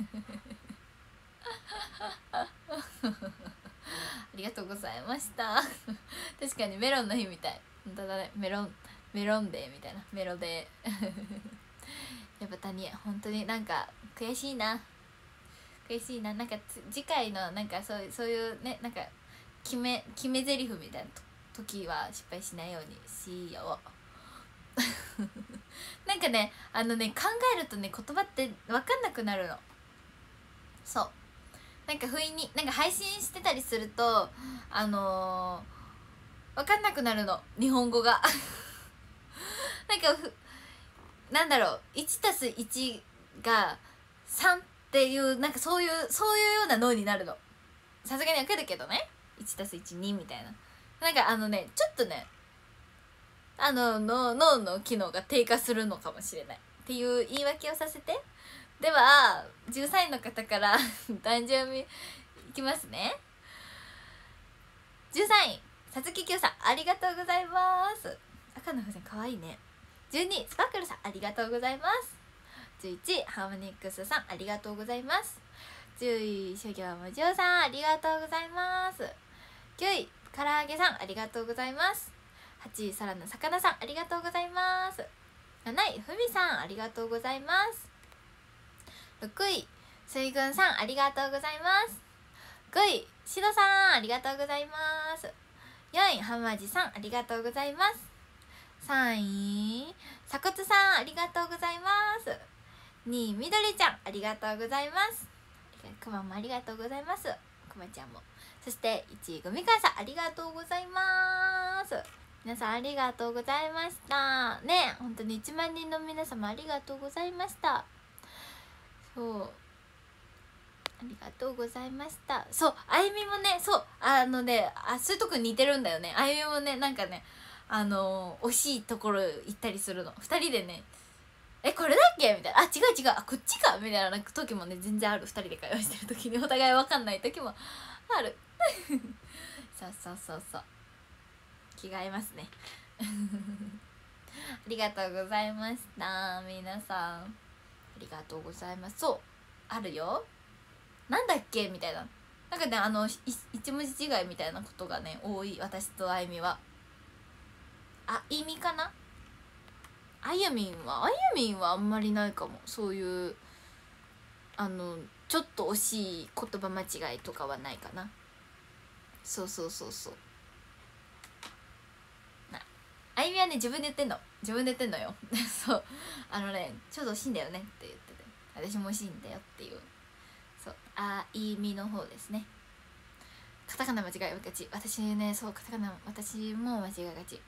A: ありがとうございました確かにメロンの日みたい本当だねメロンメロンデーみたいなメロデーやっぱ谷本当になんか悔しいな悔しいななんか次回のなんかそうそういうねなんか決め決め台詞みたいな時は失敗しないようにしようなんかねあのね考えるとね言葉って分かんなくなるのそうなんか不意になんか配信してたりするとあのー、分かんなくなるの日本語がなんかふなんだろう いちたすいち がさんっていうなんかそういうそういうような脳になるのさすがに分かるけどね いちたすいちに みたいななんかあのねちょっとねあの脳の機能が低下するのかもしれないっていう言い訳をさせてではじゅうさいの方から誕生日いきますねじゅうさんいさつききゅうさんありがとうございます赤の風船かわいいねじゅうにスパークルさんありがとうございますじゅういちハーモニックスさんありがとうございますじゅうい諸行無常さんありがとうございますきゅういから揚げさんありがとうございますはちいさらな魚さんありがとうございますなないふみさんありがとうございますろくい水軍さんありがとうございますごいしろさんありがとうございますよんいはまじさんありがとうございますさんいさこつさんありがとうございますにいみどりちゃんありがとうございますくまもありがとうございますくまちゃんもそしていちいぐみかんさんありがとうございます皆さんありがとうございましたね本当にいちまんにんの皆様ありがとうございましたそうありがとうございました。そうあゆみもね、そうあのね、あそういうとこ似てるんだよね。あゆみもね、なんかね、あのー、惜しいところ行ったりするの。ふたりでね、えこれだっけみたいな、あ違う違う、あこっちかみたいな時もね全然ある。ふたりで会話してる時にお互い分かんない時もあるそうそうそうそう、着替えますねありがとうございました。皆さんありがとうございます。そうあるよ、なんだっけみたいな、なんかね、あの一文字違いみたいなことがね多い、私とあゆみは。あ意味かな、あゆみんはあゆみんはあんまりないかも。そういうあのちょっと惜しい言葉間違いとかはないかな。そうそうそうそう、なあゆみはね自分で言ってんの、自分で言ってんのよそうあのねちょっと惜しいんだよねって言ってて、私も惜しいんだよっていう。そうあいみの方ですね。カタカナ間違いがち、私ね、そうカタカナ私も間違いがち。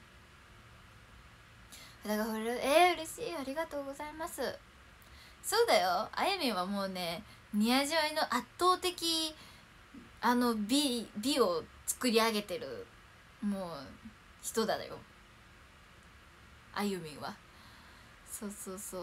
A: だからえー、嬉しい、ありがとうございます。そうだよ、あゆみんはもうねニアジョイの圧倒的あの美美を作り上げてるもう人だよ、あゆみんは。そうそうそう、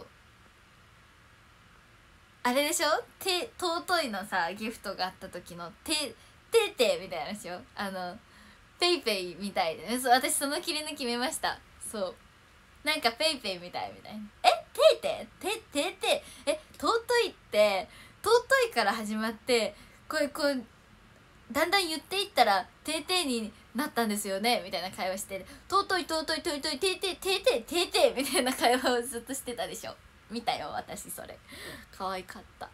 A: あれでしょ、て尊いのさギフトがあった時のてててみたいなでしょ、あのペイペイみたいでね。そう私その切り抜き見ました。そうなんかペイペイみたいみたいな。えていててててえ尊いって尊いから始まって、これこうだんだん言っていったらていていになったんですよねみたいな会話して、尊い尊い尊い尊いていていていていていていみたいな会話をずっとしてたでしょ。見たよ私それ、可愛かった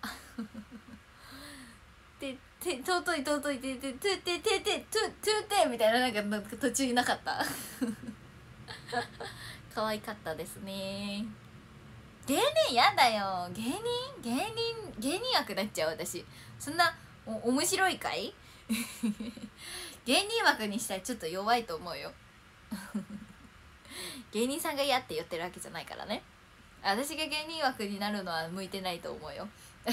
A: てて尊い尊いていていていていていていトゥトゥテみたいな、なんか途中になかった可愛かったですね。芸人やだよ、芸人芸人芸人枠になっちゃう私。そんなお面白いかい芸人枠にしたらちょっと弱いと思うよ芸人さんが嫌って言ってるわけじゃないからね。私が芸人枠になるのは向いてないと思うよ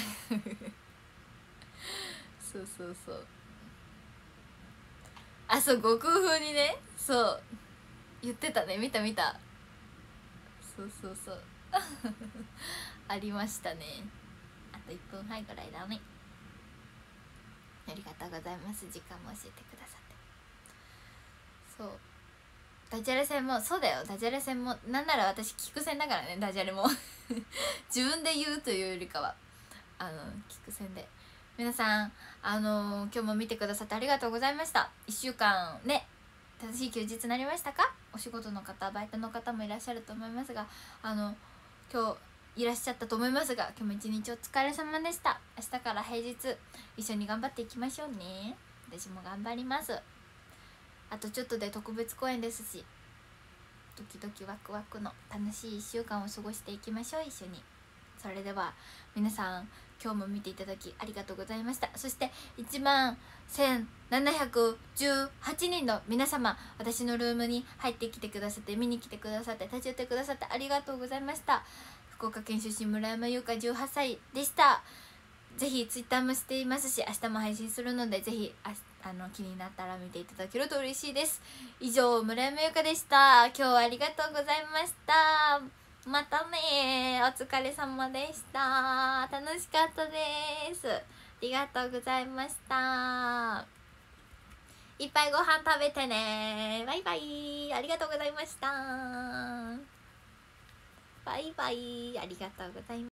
A: そうそうそう、あそう悟空風にね、そう言ってたね、見た見た、そうそうそうありましたね。あといっぷんはんぐらいだね。ありがとうございます、時間も教えてくださって。そうダジャレ戦もそうだよ、ダジャレ戦もなんなら私聞く戦だからね、ダジャレも自分で言うというよりかはあの聞く戦で。皆さんあの今日も見てくださってありがとうございました。いっしゅうかんね楽しい休日になりましたか？お仕事の方バイトの方もいらっしゃると思いますが、あの今日いらっしゃったと思いますが、今日も一日お疲れ様でした。明日から平日一緒に頑張っていきましょうね。私も頑張ります。あとちょっとで特別公演ですし、ドキドキワクワクの楽しいいっしゅうかんを過ごしていきましょう、一緒に。それでは皆さん今日も見ていただきありがとうございました。そしていちまんせんななひゃくじゅうはちにんの皆様、私のルームに入ってきてくださって、見に来てくださって、立ち寄ってくださってありがとうございました。福岡県出身村山優香じゅうはっさいでした。ぜひツイッターもしていますし、明日も配信するので、ぜひああの気になったら見ていただけると嬉しいです。以上、村山優香でした。今日はありがとうございました。またね、お疲れ様でした。楽しかったです。ありがとうございました。いっぱいご飯食べてね。バイバイ。ありがとうございました。バイバイ。ありがとうございました。